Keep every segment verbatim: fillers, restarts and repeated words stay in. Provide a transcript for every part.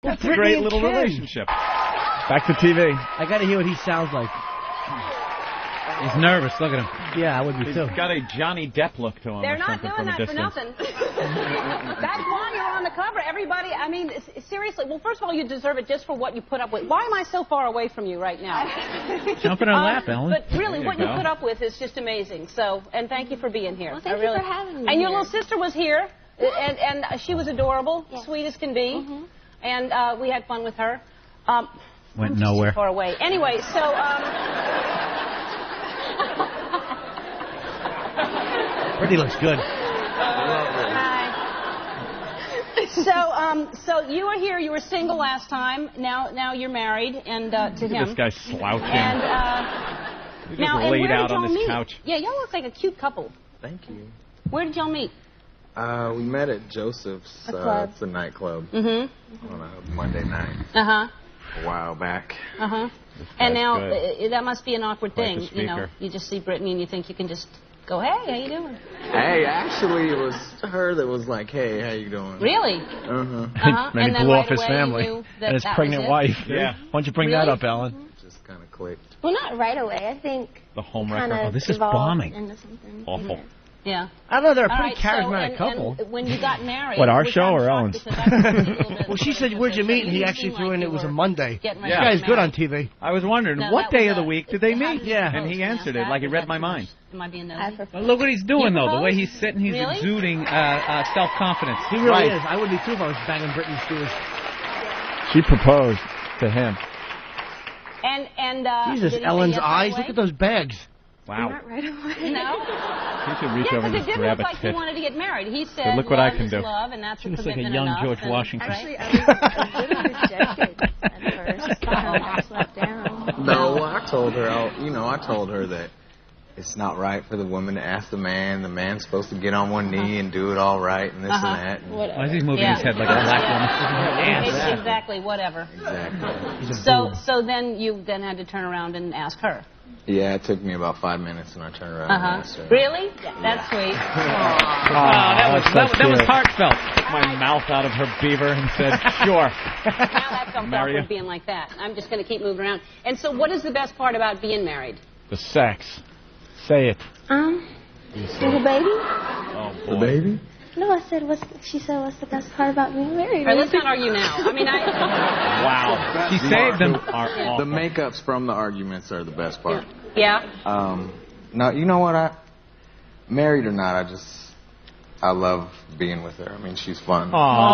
That's a great little Ken. relationship. Back to T V. I got to hear what he sounds like. He's nervous. Look at him. Yeah, I would be He's too. He's got a Johnny Depp look to him. They're or not something doing from that a for distance. nothing. That's why you're on the cover. Everybody, I mean, seriously. Well, first of all, you deserve it just for what you put up with. Why am I so far away from you right now? Jump in our um, lap, Ellen. But really, you what go. you put up with is just amazing. So, and thank you for being here. Well, thank I really, you for having me And your here. little sister was here, and, and she was adorable, yeah. sweet as can be. Mm-hmm. And uh, we had fun with her. Um, Went I'm nowhere. Too far away. Anyway, so... Um, Britney looks good. Hi. So, um, so you were here. You were single last time. Now, now you're married, and uh, to Look him. at this guy slouching. And uh, He's now, just and laid where out did y'all on this meet? couch. Yeah, y'all look like a cute couple. Thank you. Where did y'all meet? Uh, we met at Joseph's. A club. Uh, it's a nightclub. Mm-hmm. On a Monday night. Uh huh. A while back. Uh huh. And now good. uh, that must be an awkward Quite thing, the you know. speaker. You just see Britney and you think you can just go, "Hey, how you doing?" Hey, actually, it was her that was like, "Hey, how you doing?" Really? Uh-huh. Uh-huh. Then and he then blew right off his away family you knew that and his that pregnant was it? wife. Yeah. Why don't you bring Really? that up, Ellen? Just kind of clicked. Well, not right away. I think The home kind wrecker. of Oh, this is evolved bombing. into something. Awful. Yeah. I don't know. They're a All pretty right, charismatic so, and, couple. and when you got married... What, our which show I'm or shocked Ellen's? because that's a little bit Well, she sort said, of "Where'd you different. meet?" And he didn't actually seem threw like in you it was a were Monday. getting This ready to guy's get good on married. T V. I was wondering, No, what that day was of the a- week did they how meet? did you Yeah. propose? And he Can I answered ask it that? like he Is read that my too mind. much? Am I being I nosy? prefer. Well, look what he's doing, You though. The way proposed? he's sitting, he's Really? exuding uh, uh, self-confidence. He really Right. is. I would be too if I was banging Britney Spears. She proposed to him. And, and, uh... Jesus, did he say Ellen's yes right eyes. away? Look at those bags. Wow. Not right away. No? He should reach Yeah, over because and it just did grab look a like he tit. wanted to get married. He said, look what I love can is do. love, and that's She a looks like a commitment young enough, George and- Washington. Actually, I was a little rejected at first. I slept down. No, I told her, I, you know, I told her that it's not right for the woman to ask the man. The man's supposed to get on one knee and do it all right and this Uh-huh. and that. And Whatever. Why is he moving Yeah. his head like a black woman? It's exactly, whatever. exactly. So, so then you then had to turn around and ask her. Yeah, it took me about five minutes and I turned around and Uh-huh. asked her. Really? That's sweet. Oh, that was, that, was- that was heartfelt. Took my mouth out of her beaver and said, sure. Now that comes Marry awkward you. being like that. I'm just going to keep moving around. And so what is the best part about being married? The sex. Say it. Um, the baby? Oh, boy. The baby? No, I said, what's, she said, what's the best part about being married? All right, let's not argue now. I mean, I... Wow. She saved them. Are The awful. makeups from the arguments are the best part. Yeah? Um, no, you know what? I married or not, I just I love being with her. I mean, she's fun.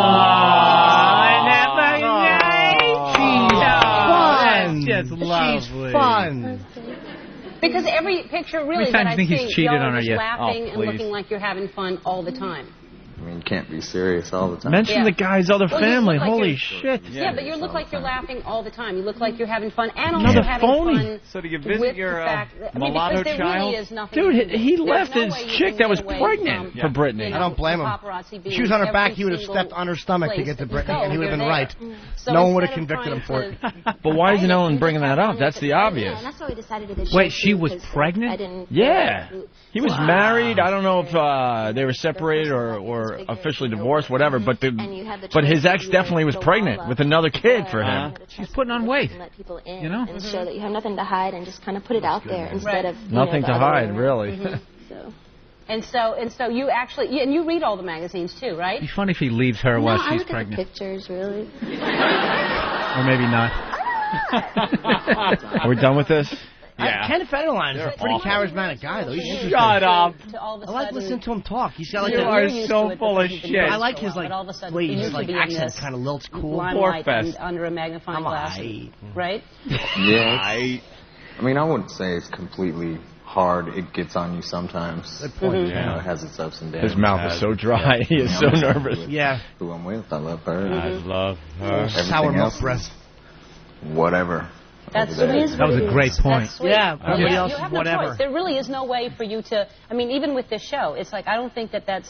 Fun. That's just lovely. She's fun. Because every picture really Many that times I you think see, he's cheated y'all on are her just yet? laughing Oh, and please. looking like you're having fun all the time. I mean, you can't be serious all the time. Mention Yeah. the guy's other Well, you family. look like Holy you're- shit. Yeah, but you look like you're laughing all the time. You look like you're having fun and Another also having phony. fun. So do you visit with your, the uh, fact that, I mean, mulatto because there child? really is nothing. Dude, you can he do. left There's his no way you chick can that was get away pregnant from, for Britney. you know, I don't blame him. paparazzi If being she was on her every back, he would have single stepped on her stomach to place get to that you Britney, go, and he would have you're been right. there. So No one would have instead of convicted him for trying it. to But why isn't fight it, Ellen you bringing just that have up? to That's make the it- obvious. Yeah, and that's why we decided to do the Wait, show, she too, was 'cause pregnant? I didn't. Yeah. feel like He was Wow. married. I don't know if uh, they were separated or, or officially divorced, whatever. But the And you had the but choice his to ex either definitely was go pregnant all with up another kid for or him. you know, She's trust putting on people weight, and let people in you know? and show that you have nothing to hide and just kind of put it out there instead Right. of you know, Nothing the to other way hide, around. really. So. And so, and so you actually, and you read all the magazines too, right? It'd be funny if he leaves her No, while I she's look pregnant. at the pictures, really. Or maybe not. Are we done with this? Yeah. I, Ken Federline is a pretty awful. charismatic guy, though. He's interesting. Shut up. To all of a I like sudden- listening to him talk. He's got like You a, are You're used so to it full because of you've been shit. doing I it like for a his while, like but all of a sudden, way you his used to like be in accent this kind of lilts cool. limelight Pork and fest. under a magnifying I'm glass, aight. right? Yeah. I, I mean, I wouldn't say it's completely hard. It gets on you sometimes. Good point. Mm-hmm. You know, it has its ups and downs. His mouth is so dry. He is so nervous. Yeah. Who I'm with, I love her. I love her. Everything Sour milk else breath. is Whatever. That's over there. it is That was a great point. That's sweet. Yeah, Well, everybody yeah, else you is have no whatever. choice. There really is no way for you to. I mean, even with this show, it's like I don't think that that's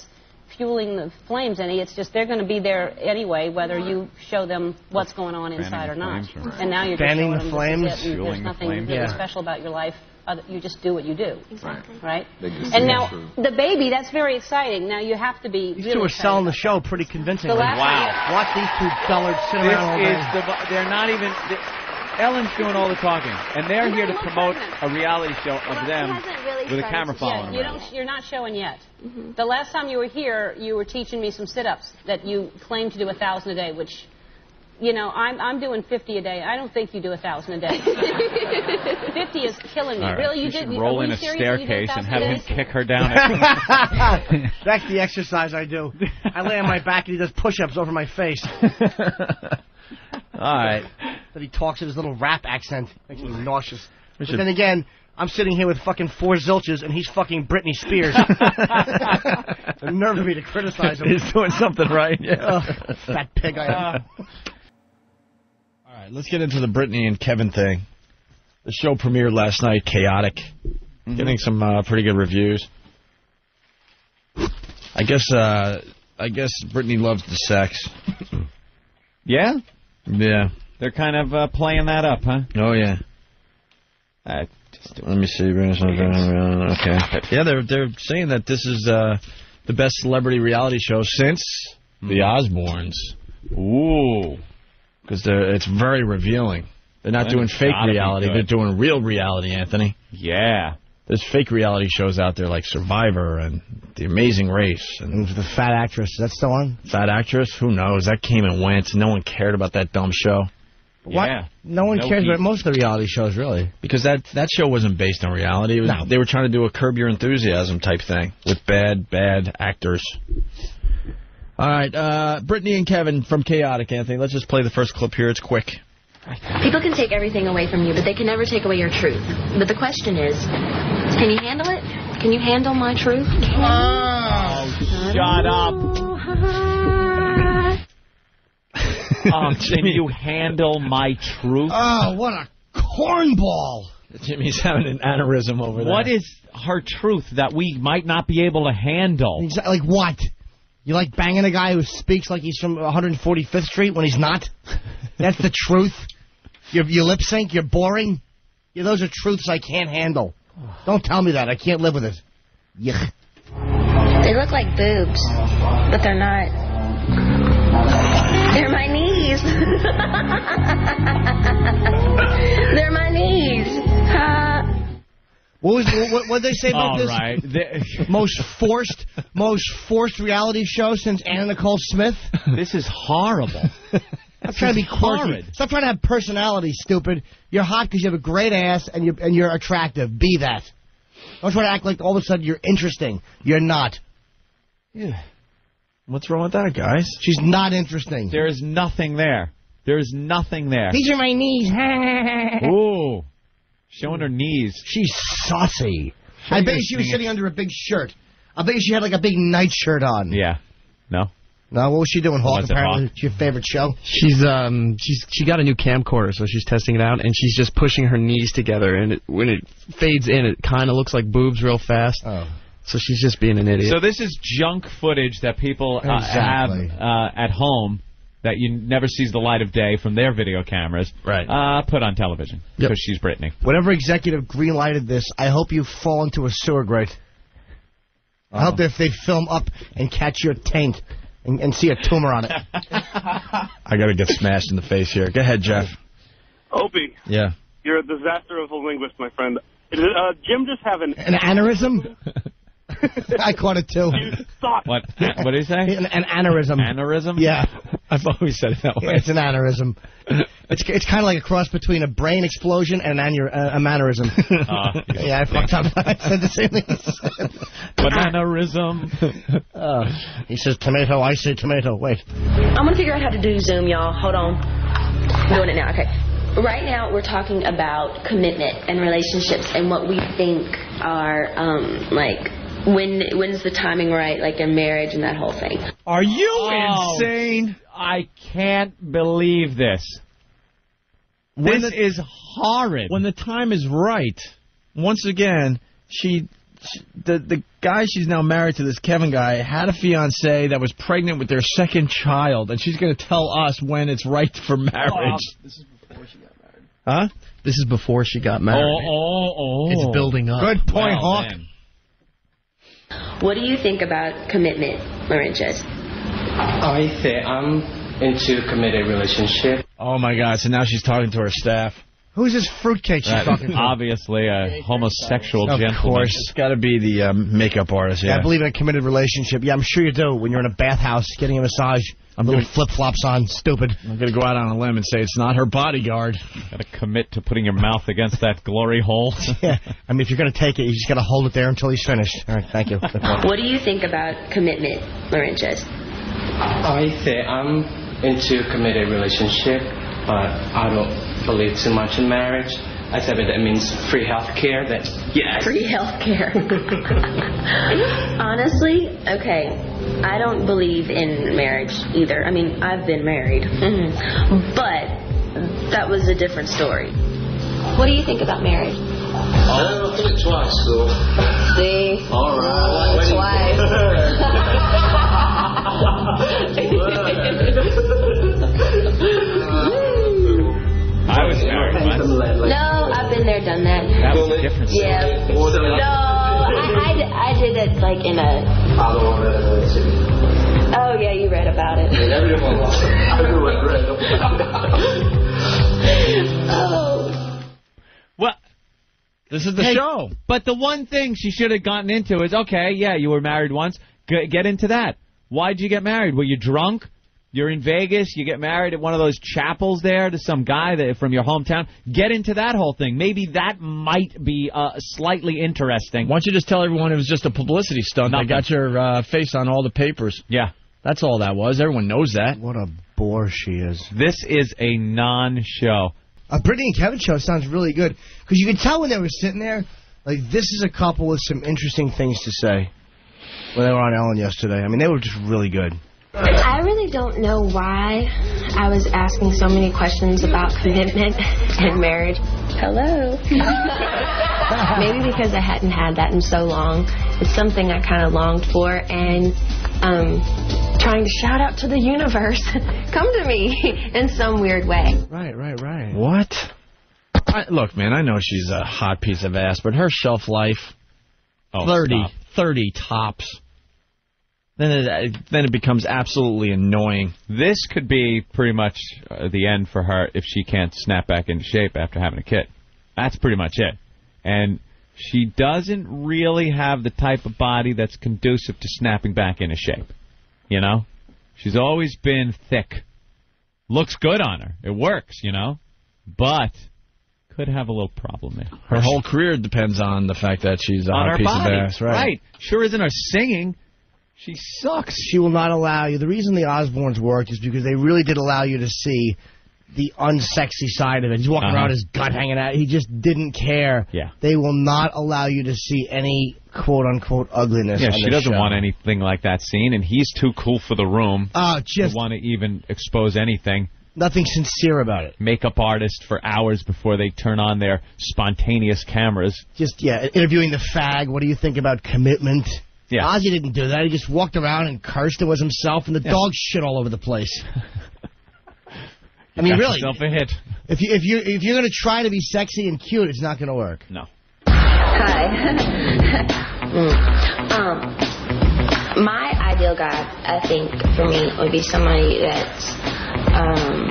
fueling the flames any. It's just they're going to be there anyway, whether you show them what's going on inside or not. Flames, or- And now you're Fanning just the showing them flames. this is it, and Fueling there's the nothing flames. really Yeah. special about your life. Other, you just do what you do. Exactly. Right? They just And see now, the truth. the baby, that's very exciting. Now, you have to be These really two are excited selling the about show pretty convincingly. The last Wow. Watch these two dullards sit This around all day. is the. They're not even. they- Ellen's doing all the talking, and they're here to promote a reality show of Well, them it hasn't really with a started camera to following Yeah, them. you around. don't, you're not showing yet. The last time you were here, you were teaching me some sit-ups that you claim to do a thousand a day, which, you know, I'm I'm doing fifty a day. I don't think you do a thousand a day. fifty is killing me. All right. Really, you, you did? should are roll you in a serious that you did staircase and thousand have a him day? kick her down. At That's the exercise I do. I lay on my back and he does push-ups over my face. All right. That he talks in his little rap accent. Makes me nauseous. But should- then again, I'm sitting here with fucking four zilches and he's fucking Britney Spears. The nerve of me to criticize him. He's doing something right. Yeah. Ugh, fat pig I am. All right, let's get into the Britney and Kevin thing. The show premiered last night, chaotic. Mm-hmm. Getting some uh, pretty good reviews. I guess uh, I guess Britney loves the sex. yeah, Yeah. they're kind of uh, playing that up, huh? Oh yeah. Uh, just Let me see. Okay. Yeah, they're they're saying that this is uh, the best celebrity reality show since the Osbournes. Ooh. Because it's very revealing. They're not Then doing it's fake gotta be reality. good. They're doing real reality, Anthony. Yeah. There's fake reality shows out there like Survivor and The Amazing Race and The fat actress, is that still on? Fat Actress. Who knows? That came and went. No one cared about that dumb show. What? Yeah. No one No cares heat. about most of the reality shows, really. Because that, that show wasn't based on reality. It was, No. They were trying to do a Curb Your Enthusiasm type thing with bad, bad actors. All right, uh, Britney and Kevin from Chaotic, Anthony. Let's just play the first clip here. It's quick. People can take everything away from you, but they can never take away your truth. But the question is, can you handle it? Can you handle my truth? Oh, shut up. Um, can you handle my truth? Oh, what a cornball! Jimmy's having an aneurysm over there. What is her truth that we might not be able to handle? Exa- Like what? You like banging a guy who speaks like he's from one hundred forty-fifth Street when he's not? That's the truth? You, you lip sync? You're boring? Yeah, those are truths I can't handle. Don't tell me that. I can't live with it. Yuck. They look like boobs, but they're not. They're my knees. They're my knees. Uh, What was what what did they say about All this? right. The- Most forced, most forced reality show since Anna Nicole Smith. This is horrible. Stop trying to be quirky. horrid. Stop trying to have personality, stupid. You're hot because you have a great ass and you're and you're attractive. Be that. Don't try to act like all of a sudden you're interesting. You're not. Yeah. What's wrong with that, guys? She's not interesting. There is nothing there. There is nothing there. These are my knees. Ooh. Showing her knees. She's saucy. Show I bet your you she was knees. sitting under a big shirt. I bet you she had like a big nightshirt on. Yeah. No? No, what was she doing, Hawk? What's it, Apparently, Hawk? it's your favorite show. She's um she's she got a new camcorder, so she's testing it out, and she's just pushing her knees together, and it, when it fades in, it kind of looks like boobs real fast. Oh. So she's just being an idiot. So this is junk footage that people uh, Exactly. have uh, at home that you never sees the light of day from their video cameras. Right. Uh, put on television Yep. because she's Britney. Whatever executive green-lighted this, I hope you fall into a sewer grate. I hope if they film up and catch your taint and, and see a tumor on it. I got to get smashed in the face here. Go ahead, Jeff. Opie, Yeah. you're a disaster of a linguist, my friend. Did uh, Jim just have an... An aneurysm? I caught it, too. You suck. What? What did he say? An, an aneurysm. Aneurysm? Yeah. I've always said it that way. It's an aneurysm. It's it's kind of like a cross between a brain explosion and an aneur- uh, a mannerism. Uh, Yeah, I fucked up. I said the same thing. Bananarism. Uh, he says tomato, I say tomato. Wait. I'm going to figure out how to do Zoom, y'all. Hold on. I'm doing it now. Okay. Right now, we're talking about commitment and relationships and what we think are, um, like, when when's the timing right, like in marriage and that whole thing. Are you Oh. insane? I can't believe this. When This the- is horrid. When the time is right, once again, she the the guy she's now married to, this Kevin guy, had a fiancée that was pregnant with their second child, and she's going to tell us when it's right for marriage. Oh, this is before she got married. Huh? This is before she got married. Oh, oh, oh. It's building up. Good point, Well, Hawk. man. What do you think about commitment, Laurentius? I think I'm into committed relationship. Oh, my God. So now she's talking to her staff. Who's this fruitcake she's That talking is to? obviously a homosexual Of gentleman. course. It's got to be the um, makeup artist, Yeah, yeah. I believe in a committed relationship. Yeah, I'm sure you do. When you're in a bathhouse getting a massage, I'm little gonna- flip-flops on. Stupid. I'm going to go out on a limb and say it's not her bodyguard. Got to commit to putting your mouth against that glory hole. Yeah. I mean, if you're going to take it, you just got to hold it there until he's finished. All right, thank you. What do you think about commitment, Laurentius? I think I'm into committed relationship, but I don't believe too much in marriage. I said that means free health care. That yes. Free health care. Honestly, okay, I don't believe in marriage either. I mean, I've been married. But that was a different story. What do you think about marriage? I've done it twice, though. See? All right. I was married once. No, I've been there, done that. That was a different story. Yeah. No, I, I, I did it like in a... Oh, yeah, you read about it. Oh. Well, This is the hey, show. But the one thing she should have gotten into is, okay, yeah, you were married once. G- get into that. Why'd you get married? Were you drunk? You're in Vegas. You get married at one of those chapels there to some guy that from your hometown. Get into that whole thing. Maybe that might be uh, slightly interesting. Why don't you just tell everyone it was just a publicity stunt? Nothing. They got your uh, face on all the papers. Yeah. That's all that was. Everyone knows that. What a bore she is. This is a non-show. A Britney and Kevin show sounds really good. Because you could tell when they were sitting there, like, this is a couple with some interesting things to say. When they were on Ellen yesterday. I mean, they were just really good. I really don't know why I was asking so many questions about commitment and marriage. Hello. Maybe because I hadn't had that in so long. It's something I kind of longed for, and um, trying to shout out to the universe, come to me in some weird way. Right, right, right. What? I, look, man, I know she's a hot piece of ass, but her shelf life, Oh, thirty, stop. thirty tops. Then it, then it becomes absolutely annoying. This could be pretty much uh, the end for her if she can't snap back into shape after having a kid. That's pretty much it. And she doesn't really have the type of body that's conducive to snapping back into shape. You know? She's always been thick. Looks good on her. It works, you know? But could have a little problem there. Her whole career depends on the fact that she's a on hot her piece body. of ass. Right. Right. Sure isn't her singing. She sucks. She will not allow you. The reason the Osbournes worked is because they really did allow you to see the unsexy side of it. He's walking Uh-huh. around with his gut hanging out. He just didn't care. Yeah. They will not allow you to see any quote-unquote ugliness Yeah, on she this doesn't show. want anything like that seen, and he's too cool for the room Oh, to just want to even expose anything. nothing sincere about it. Makeup artist for hours before they turn on their spontaneous cameras. Just, yeah, interviewing the fag. What do you think about commitment? Yeah. Ozzy didn't do that. He just walked around and cursed. It was himself, and the Yeah. dog shit all over the place. I mean, Got really, yourself a hit. if you if you if you're gonna try to be sexy and cute, it's not gonna work. No. Hi. Mm. um, my ideal guy, I think, for me, would be somebody that's um,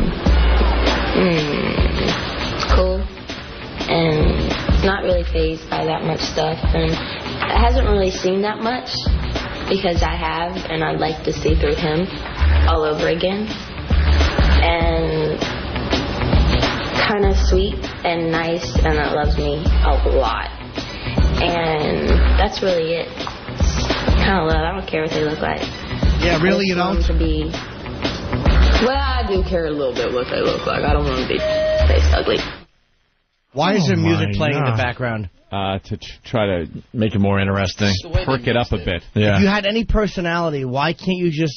mm, cool and not really fazed by that much stuff, and hasn't really seen that much because I have, and I'd like to see through him all over again. And kind of sweet and nice, and that loves me a lot. And that's really it. Kind of love. I don't care what they look like. Yeah, really, you I don't? just want them to be. Well, I do care a little bit what they look like. I don't want them to be face ugly. Why is Oh there music my playing in God. the background? Uh, to tr- try to Make it more interesting. perk it up a bit. Yeah. If you had any personality, why can't you just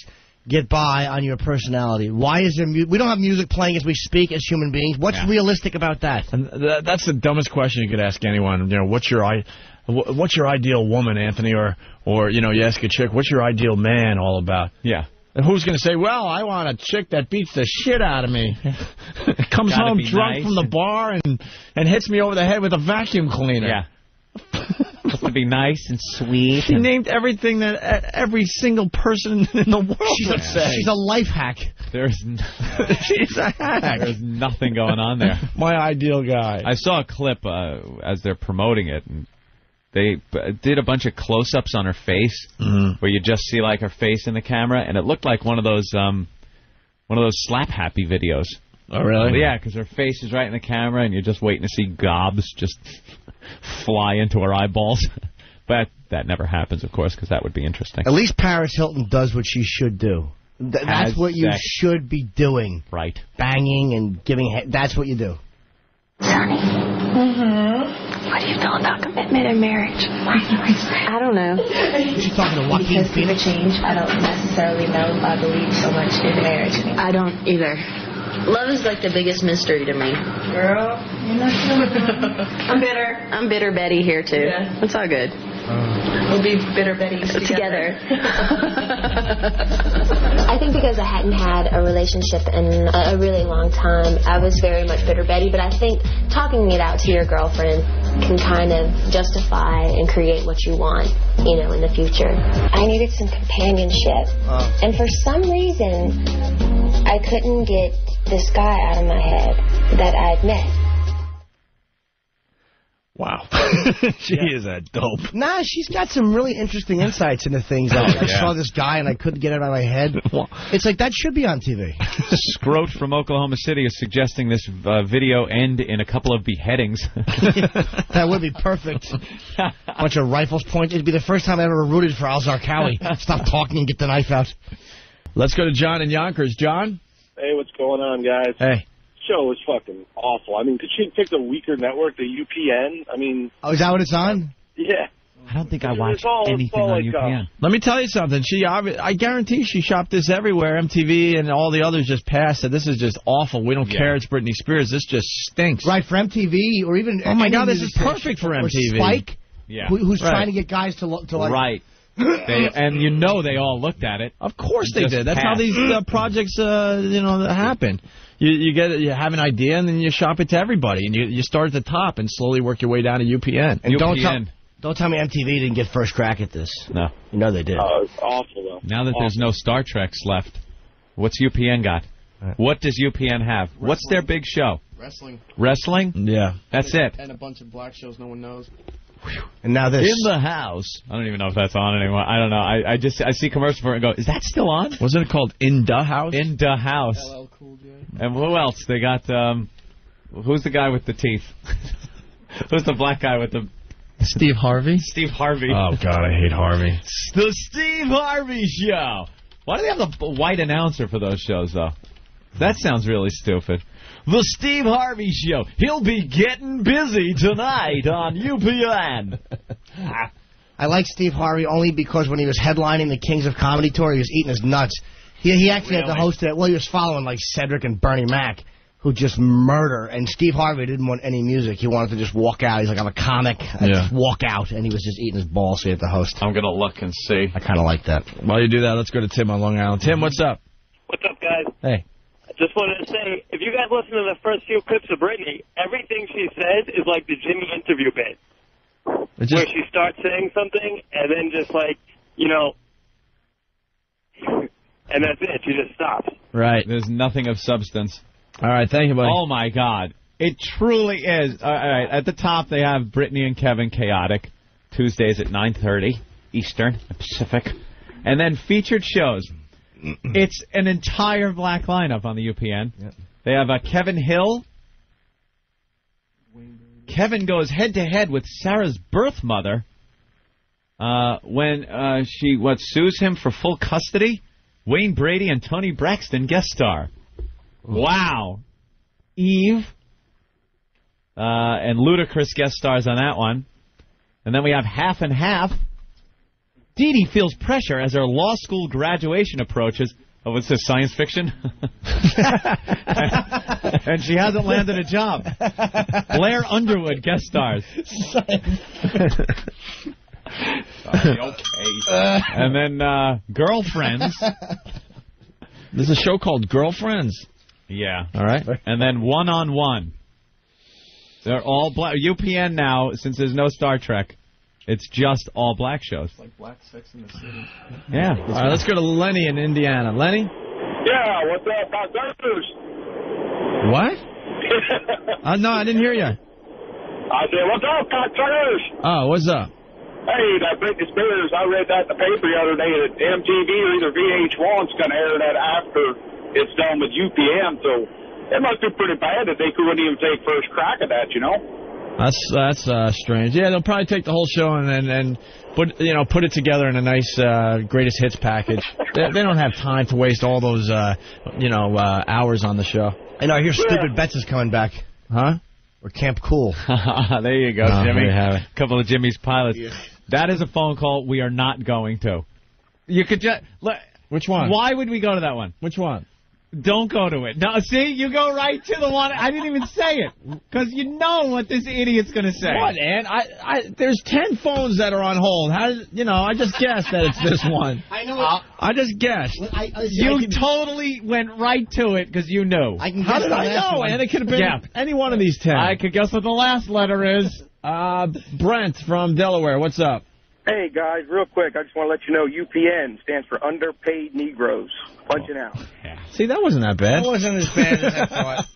get by on your personality? Why is there mu- we don't have music playing as we speak as human beings. What's Yeah. realistic about that? And th- that's the dumbest question you could ask anyone. You know, what's your I- what's your ideal woman, Anthony? Or or you know, you ask a chick, what's your ideal man all about? Yeah. And who's going to say, well, I want a chick that beats the shit out of me, comes Gotta home be drunk nice from the and- bar and and hits me over the head with a vacuum cleaner. Yeah. Supposed to be nice and sweet. She and named everything that uh, every single person in the world She's would a, say. she's a life hack. There's n- She's a hack. there's nothing going on there. My ideal guy. I saw a clip uh, as they're promoting it, and they b- did a bunch of close-ups on her face, Mhm. where you just see like her face in the camera, and it looked like one of those um, one of those slap happy videos. Oh, really? Yeah, because her face is right in the camera, and you're just waiting to see gobs just fly into her eyeballs. But that never happens, of course, because that would be interesting. At least Paris Hilton does what she should do. Th- that's Has what you sex. should be doing. Right. Banging and giving. He- that's what you do. Sonny. Mm-hmm. What do you feel about commitment and marriage? I don't know. She's talking to Joaquin Because people Phoenix. change. I don't necessarily know if I believe so much in marriage. I don't either. Love is like the biggest mystery to me. Girl, you're not I'm bitter. I'm bitter Betty here, too. Yeah. It's all good. We'll be bitter Betties together. I think because I hadn't had a relationship in a really long time, I was very much bitter Betty. But I think talking it out to your girlfriend can kind of justify and create what you want, you know, in the future. I needed some companionship. Oh. And for some reason, I couldn't get this guy out of my head that I'd met. Wow. She Yeah. is a dope. Nah, she's got some really interesting insights into things. I, I Yeah. saw this guy and I couldn't get it out of my head. It's like, that should be on T V. Scroat from Oklahoma City is suggesting this uh, video end in a couple of beheadings. That would be perfect. Bunch of rifles pointed. It'd be the first time I ever rooted for Al Zarqawi. Stop talking and get the knife out. Let's go to John in Yonkers. John? Hey, what's going on, guys? Hey. Show was fucking awful. I mean, could she pick a weaker network, the U P N? I mean, Oh, is that what it's on? yeah. I don't think I It's watched all- it's anything all on like, U P N. uh, Let me tell you something. She, obvi- I guarantee she shopped this everywhere. M T V and all the others just passed it. This is just awful. We don't Yeah. care. It's Britney Spears. This just stinks. Right, for M T V or even... Oh, my any God, this music is station. perfect for Or M T V. Spike, Yeah. who, who's Right. trying to get guys to, lo- to like... Right. They, and you know they all looked at it. Of course It they just did. That's how passed. these uh, projects, uh, you know, happen. You you get you have an idea and then you shop it to everybody, and you you start at the top and slowly work your way down to U P N. And don't tell, U P N. don't tell me M T V didn't get first crack at this. No. You know they did. Oh, it's awful, though. Now that there's no Star Treks left, what's U P N got? What does U P N have? What's their big show? Wrestling. Wrestling? Yeah. That's it. And a bunch of black shows no one knows. And now this. In the house. I don't even know if that's on anymore. I don't know. I, I just I see commercial for it and go, is that still on? Wasn't it called In the House? In the house. L L Cool J. And who else? They got, um, who's the guy with the teeth? Who's the black guy with the... Steve Harvey. Steve Harvey. Oh, God, I hate Harvey. The Steve Harvey Show. Why do they have the b- white announcer for those shows, though? That sounds really stupid. The Steve Harvey Show. He'll be getting busy tonight on U P N. I like Steve Harvey only because when he was headlining the Kings of Comedy Tour, he was eating his nuts. He, he actually had to Really? host it. Well, he was following like Cedric and Bernie Mac, who just murder. And Steve Harvey didn't want any music. He wanted to just walk out. He's like, I'm a comic. I Yeah. just walk out. And he was just eating his balls, so he had to host. I'm going to look and see. I kind of like that. While you do that, let's go to Tim on Long Island. Tim, what's up? What's up, guys? Hey. I just wanted to say, if you guys listen to the first few clips of Britney, everything she says is like the Jimmy interview bit, It's where just, she starts saying something and then just like, you know, and that's it. She just stops. right. There's nothing of substance. All right, thank you, buddy. Oh, my God. It truly is. All right, at the top, they have Britney and Kevin Chaotic, Tuesdays at nine thirty Eastern, Pacific. And then featured shows. It's an entire black lineup on the U P N. Yep. They have uh, Kevin Hill. Kevin goes head-to-head with Sarah's birth mother uh, when uh, she what sues him for full custody. Wayne Brady and Tony Braxton guest star. Wow. Eve uh, and Ludacris guest stars on that one. And then we have Half and Half. Dee Dee feels pressure as her law school graduation approaches. Oh, what's this, science fiction? And she hasn't landed a job. Blair Underwood guest stars. Sorry, okay. Uh, and then uh, Girlfriends. There's a show called Girlfriends. Yeah. All right. And then One on One. They're all black. U P N now, since there's no Star Trek, it's just all black shows. It's like Black Sex in the City. Yeah. All right, let's go to Lenny in Indiana. Lenny? Yeah, what's up, Doctors? What? uh, no, I didn't hear you. I said, what's up, Doctors? Oh, what's up? Hey, that Britney Spears, I read that in the paper the other day that M T V or either V H one's going to air that after it's done with U P N, so it must be pretty bad that they couldn't even take first crack at that, you know? That's that's uh, strange. Yeah, they'll probably take the whole show and and, and put you know put it together in a nice uh, greatest hits package. they, they don't have time to waste all those uh, you know uh, hours on the show. I know. I hear Stupid Bets is coming back. Huh? Or Camp Cool. There you go, oh, Jimmy. A couple of Jimmy's pilots. Yeah. That is a phone call we are not going to. You could just. Which one? Why would we go to that one? Which one? Don't go to it. No, see, you go right to the one. I didn't even say it because you know what this idiot's going to say. What, Ann? I, I, there's ten phones that are on hold. How? You know, I just guessed that it's this one. I know. Uh, I just guessed. I, I, you I can, totally went right to it because you knew. I can How did I know, one. Ann? It could have been yeah. any one of these ten. I could guess what the last letter is. Uh, Brent from Delaware. What's up? Hey, guys, real quick, I just want to let you know U P N stands for Underpaid Negroes. Punching out. Yeah. See, that wasn't that bad. That wasn't as bad as I thought.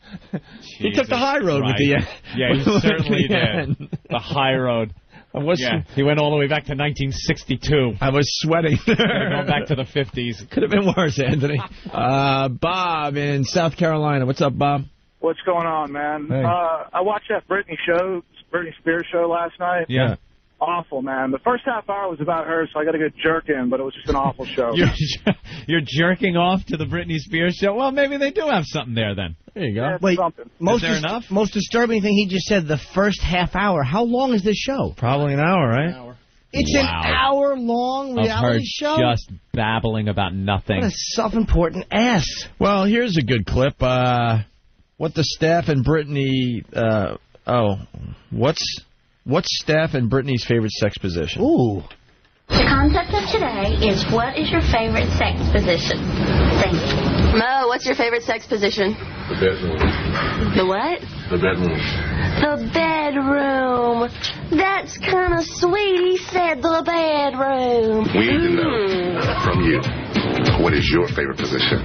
He took the high road right. with the end. Yeah, he certainly the did. end. The high road. I was, yeah, he went all the way back to nineteen sixty-two. I was sweating. Going back to the fifties. Could have been worse, Anthony. Uh, Bob in South Carolina. What's up, Bob? What's going on, man? Hey. Uh, I watched that Britney show, Britney Spears show last night. Yeah. Awful, man. The first half hour was about her, so I got to get jerk in, but it was just an awful show. You're, you're jerking off to the Britney Spears show? Well, maybe they do have something there then. There you go. Yeah, Wait, something. most is there dis- enough? Most disturbing thing he just said, the first half hour. How long is this show? Probably an hour, right? An hour. It's wow. an hour-long reality of her show? just babbling about nothing. What a self-important ass. Well, here's a good clip. Uh, what the staff and Britney... Uh, oh, what's... What's Steph and Britney's favorite sex position? Ooh. The concept of today is what is your favorite sex position? Thank you. Mo, what's your favorite sex position? The bedroom. The what? The bedroom. The bedroom. That's kind of sweet. He said the bedroom. We need to know from you, what is your favorite position?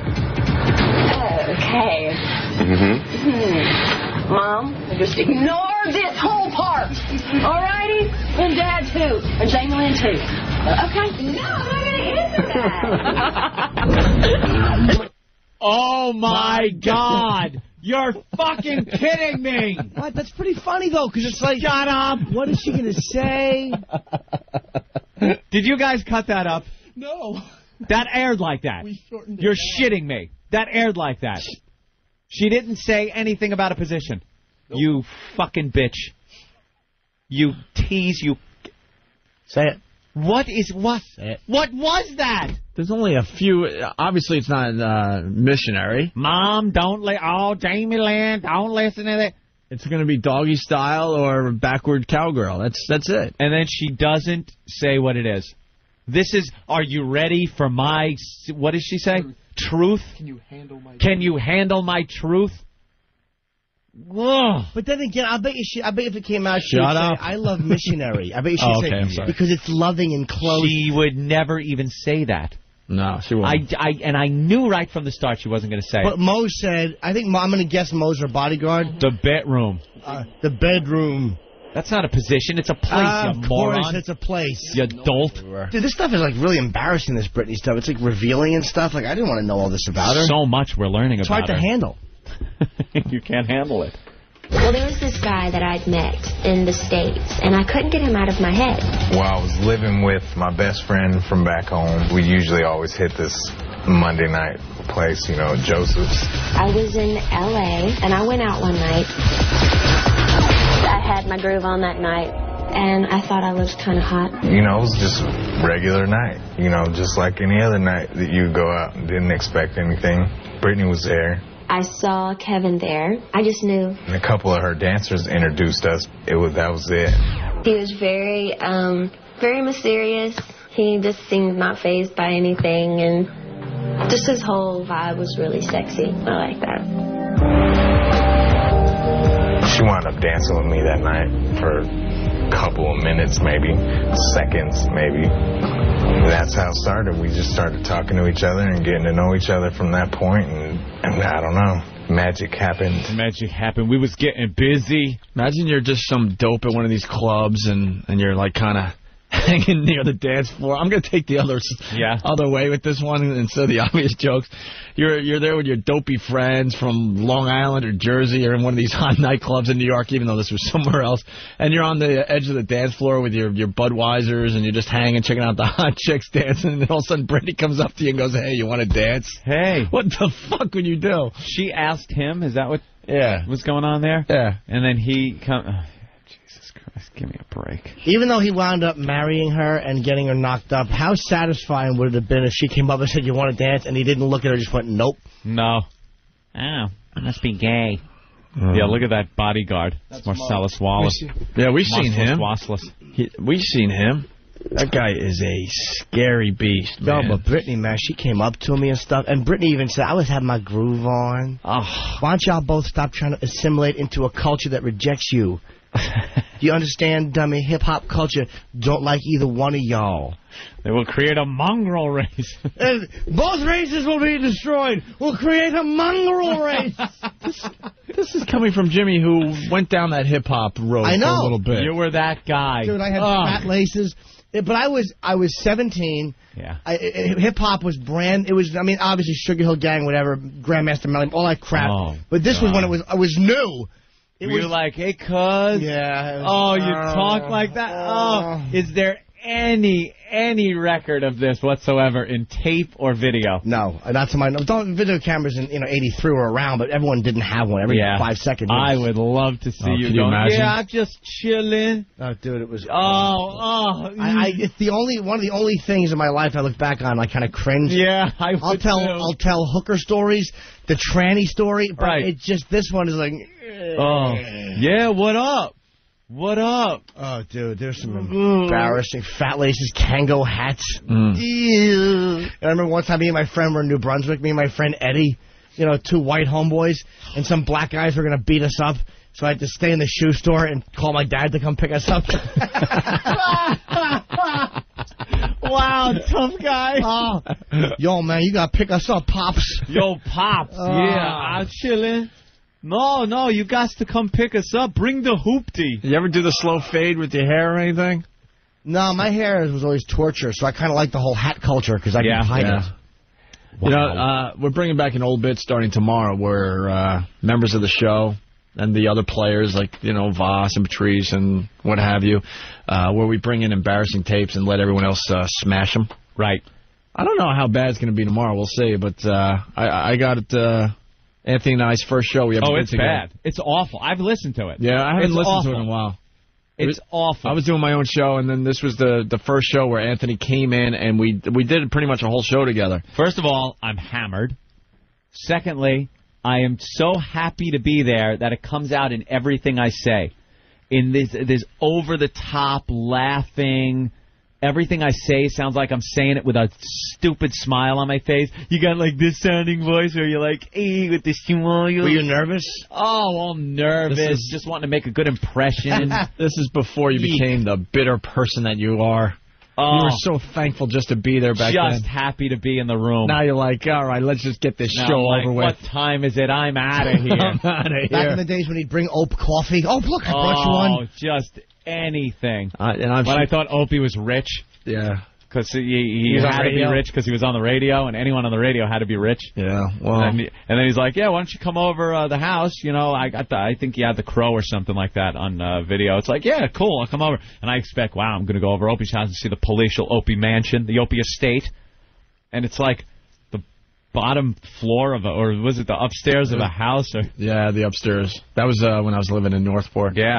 Okay. Mm-hmm. Hmm. Mom, just ignore this whole part. All righty? And Dad, too. And Jamie Lynn, too. Okay. No, I'm not going to answer that. Oh, my God. You're fucking kidding me. What? That's pretty funny, though, because it's like... Shut up. What is she going to say? Did you guys cut that up? No. That aired like that. You're shitting me. That aired like that. She didn't say anything about a position. Nope. You fucking bitch. You tease, you... Say it. What is... What? Say it. What was that? There's only a few... Obviously, it's not uh, missionary. Mom, don't... Li- oh, Jamie Lynn, don't listen to that. It's going to be doggy style or backward cowgirl. That's that's it. And then she doesn't say what it is. This is... Are you ready for my... What does she say? Truth? Can you handle my Can you handle my truth? Ugh. But then again, I bet you she, I bet if it came out, she'd Shut say, up. I love missionary. I bet you she'd oh, say, okay, I'm sorry. because it's loving and close. She would never even say that. No, she I, won't. I, and I knew right from the start she wasn't going to say But it. Mo said, I think Mo, I'm going to guess Mo's her bodyguard. The bedroom. Uh, the bedroom. That's not a position. It's a place, uh, you of moron. course, it's a place. You dolt. Dude, this stuff is like really embarrassing, this Britney stuff. It's like revealing and stuff. Like, I didn't want to know all this about her. So much we're learning it's about her. It's hard to her. handle. You can't handle it. Well, there was this guy that I'd met in the States, and I couldn't get him out of my head. Well, I was living with my best friend from back home. We usually always hit this Monday night place, you know, Joseph's. I was in L A, and I went out one night. I had my groove on that night. and I thought I looked kind of hot. You know, it was just regular night. You know, just like any other night that you go out and didn't expect anything. Britney was there. I saw Kevin there. I just knew. And a couple of her dancers introduced us. It was that was it. He was very, um, very mysterious. He just seemed not fazed by anything, and just his whole vibe was really sexy. I like that. She wound up dancing with me that night for a couple of minutes, maybe seconds, maybe. And that's how it started. We just started talking to each other and getting to know each other from that point, and, and I don't know. Magic happened. Magic happened. We was getting busy. Imagine you're just some dope at one of these clubs, and, and you're like kind of hanging near the dance floor. I'm going to take the other yeah. other way with this one instead of the obvious jokes. You're you're there with your dopey friends from Long Island or Jersey or in one of these hot nightclubs in New York, even though this was somewhere else. And you're on the edge of the dance floor with your, your Budweisers, and you're just hanging, checking out the hot chicks dancing. And then all of a sudden, Britney comes up to you and goes, "Hey, you want to dance?" Hey. What the fuck would you do? She asked him, is that what yeah. was going on there? Yeah. And then he come. Oh, Jesus Christ, give me a break. Even though he wound up marrying her and getting her knocked up, how satisfying would it have been if she came up and said, "You want to dance?" and he didn't look at her, just went, "Nope." No. Oh, I must be gay. Mm. Yeah, look at that bodyguard. That's Marcellus Wallace. Yeah, we've seen him. He, we've seen him. That guy is a scary beast, man. No, but Britney, man, she came up to me and stuff. And Britney even said, "I was having my groove on. Oh. Why don't y'all both stop trying to assimilate into a culture that rejects you? Do you understand, dummy? Hip-hop culture don't like either one of y'all. They will create a mongrel race. And both races will be destroyed. We'll create a mongrel race." this, this is coming from Jimmy, who went down that hip-hop road I know. for a little bit. You were that guy. Dude, I had oh. fat laces. But I was I was seventeen. Yeah. Hip hop was brand. It was. I mean, obviously Sugar Hill Gang, whatever, Grandmaster Melly, all that crap. Oh, but this God. was when it was. I was new. It Were was you like, "Hey, cuz." Yeah. Oh, you uh, talk like that. Uh, oh, is there any any record of this whatsoever in tape or video? No, not to my. Don't video cameras in you know eighty-three were around, but everyone didn't have one. Every yeah. five seconds. I would love to see oh, you can going. You Yeah, I'm just chilling. Oh, dude, it was. Oh, oh. I, I, it's the only one of the only things in my life I look back on. I kind of cringe. Yeah, I would I'll tell. too. I'll tell hooker stories, the tranny story, but right. it just this one is like. Oh, yeah. What up? What up? Oh, dude, there's some embarrassing fat laces, Kango hats. Mm. Ew. And I remember one time me and my friend were in New Brunswick, me and my friend Eddie, you know, two white homeboys, and some black guys were going to beat us up. So I had to stay in the shoe store and call my dad to come pick us up. Wow, tough guy. Oh. Yo, man, you got to pick us up, Pops. Yo, Pops. Uh, yeah, I'm chilling. No, no, you got to come pick us up. Bring the hoopty. You ever do the slow fade with your hair or anything? No, my hair was always torture, so I kind of like the whole hat culture because I yeah, can hide yeah. it. Wow. You know, uh, we're bringing back an old bit starting tomorrow where uh, members of the show and the other players like, you know, Voss and Patrice and what have you, uh, where we bring in embarrassing tapes and let everyone else uh, smash them. Right. I don't know how bad it's going to be tomorrow. We'll see. But uh, I, I got it. Uh, Anthony and I's first show. We have oh, been it's together. bad. It's awful. I've listened to it. Yeah, I haven't it's listened awful. to it in a while. It's it was, awful. I was doing my own show, and then this was the, the first show where Anthony came in, and we we did pretty much a whole show together. First of all, I'm hammered. Secondly, I am so happy to be there that it comes out in everything I say. In this, this over-the-top laughing... Everything I say sounds like I'm saying it with a stupid smile on my face. You got like this sounding voice where you're like, hey, with this smile. Were you nervous? Oh, all nervous. Is, just wanting to make a good impression. This is before you became the bitter person that you are. Oh, you were so thankful just to be there back just then. Just happy to be in the room. Now you're like, all right, let's just get this now show like, over with. What time is it? I'm out of here. I'm out of here. Back in the days when he'd bring Ope coffee. Oh, look, I brought oh, you one. Oh, just anything. Uh, and I'm when sure- I thought Opie was rich. Yeah. Because he, he, he had to be radio. rich because he was on the radio, and anyone on the radio had to be rich. Yeah, well. And, he, and then he's like, yeah, why don't you come over uh, the house? You know, I got the, I think he had the Crow or something like that on uh, video. It's like, yeah, cool, I'll come over. And I expect, wow, I'm going to go over Opie's house and see the palatial Opie mansion, the Opie estate. And it's like the bottom floor of a, or was it the upstairs of a house? Or Yeah, the upstairs. That was uh, when I was living in Northport. Yeah.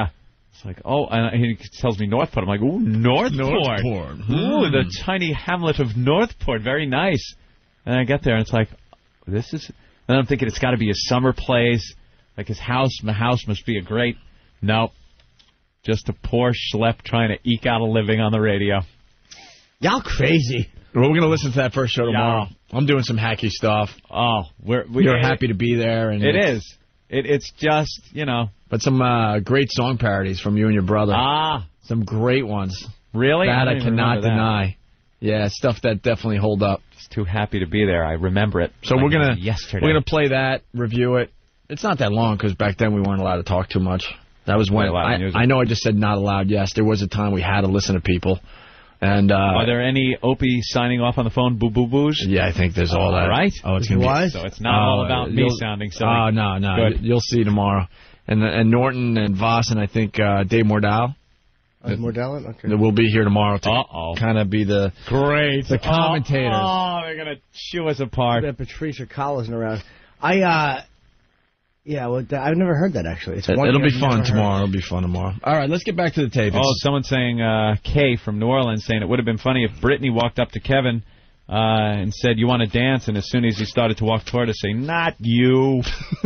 It's like, oh, and he tells me Northport. I'm like, ooh, Northport. Northport. Ooh, Hmm. the tiny hamlet of Northport. Very nice. And I get there, and it's like, this is... And I'm thinking it's got to be a summer place. Like his house, my house must be a great... Nope. Just a poor schlep trying to eke out a living on the radio. Y'all crazy. Well, we're going to listen to that first show tomorrow. Yeah. I'm doing some hacky stuff. Oh, we're... We, You're happy to be there. And it is. It, it's just, you know... But some uh, great song parodies from you and your brother. Ah. Some great ones. Really? That I, I cannot deny. That. Yeah, stuff that definitely hold up. Just too happy to be there. I remember it. So like we're gonna yesterday. we're gonna play that, review it. It's not that long because back then we weren't allowed to talk too much. That was when I, I know I just said not allowed. Yes, there was a time we had to listen to people. And uh, are there any Opie signing off on the phone? Boo boo boos. Yeah, I think there's all, all that. Right. Oh, it's gonna be. So it's not all about me sounding silly. Oh no, no. Good. You'll see tomorrow. And and Norton and Voss and I think uh, Dave Mordell. Uh, Mordell, okay. We'll be here tomorrow to Uh-oh. kind of be the great the commentators. Oh, oh, they're gonna chew us apart. That Patricia Collins around. I uh, yeah, well, I've never heard that actually. It's it, one it'll be I've fun tomorrow. Heard. It'll be fun tomorrow. All right, let's get back to the tape. Oh, It's, someone saying uh, Kay from New Orleans saying it would have been funny if Britney walked up to Kevin uh, and said, "You want to dance?" And as soon as he started to walk toward us, say, "Not you."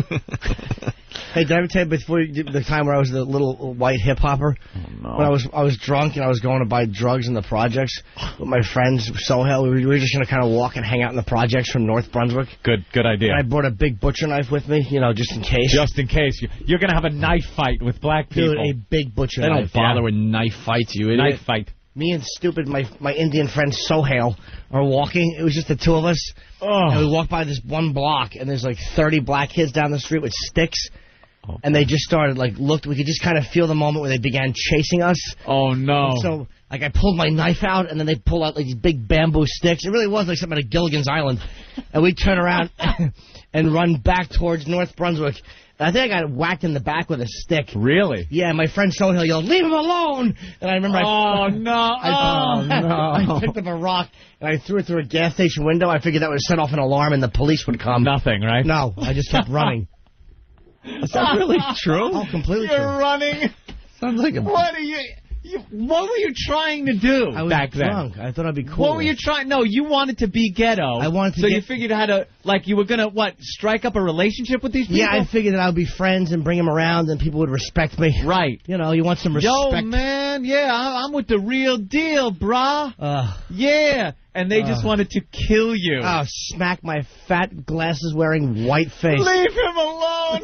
Hey, did I ever tell you before you, the time where I was the little white hip hopper? Oh, no. When I was I was drunk and I was going to buy drugs in the projects with my friends, Sohel. We were, we were just going to kind of walk and hang out in the projects from North Brunswick. Good, good idea. And I brought a big butcher knife with me, you know, just in case. Just in case. You're going to have a knife fight with black people. Dude, a big butcher they knife. don't bother yeah. with knife fights, you idiot. Knife fight. Me and stupid, my my Indian friend Sohail are walking. It was just the two of us. Oh. And we walked by this one block, and there's like thirty black kids down the street with sticks. Oh. And they just started, like, looked. We could just kind of feel the moment where they began chasing us. Oh, no. And so, like, I pulled my knife out, and then they pulled out, like, these big bamboo sticks. It really was like something out of Gilligan's Island. And we turn around and run back towards North Brunswick. I think I got whacked in the back with a stick. Really? Yeah, my friend Sohail yelled, "Leave him alone!" And I remember oh, I... no. I, oh, no. I picked up a rock, and I threw it through a gas station window. I figured that would set off an alarm, and the police would come. Nothing, right? No, I just kept running. Is that really true? Oh, completely You're true. You're running? Sounds like a... What are you... You, what were you trying to do I was back drunk. then? I thought I'd be cool. What were you trying? No, you wanted to be ghetto. I wanted to So get... you figured how to, like, you were going to, what, strike up a relationship with these people? Yeah, I figured that I would be friends and bring them around and people would respect me. Right. You know, you want some respect. Yo, man, yeah, I'm with the real deal, brah. Uh, yeah. And they uh, just wanted to kill you. Oh, smack my fat, glasses-wearing white face. Leave him alone!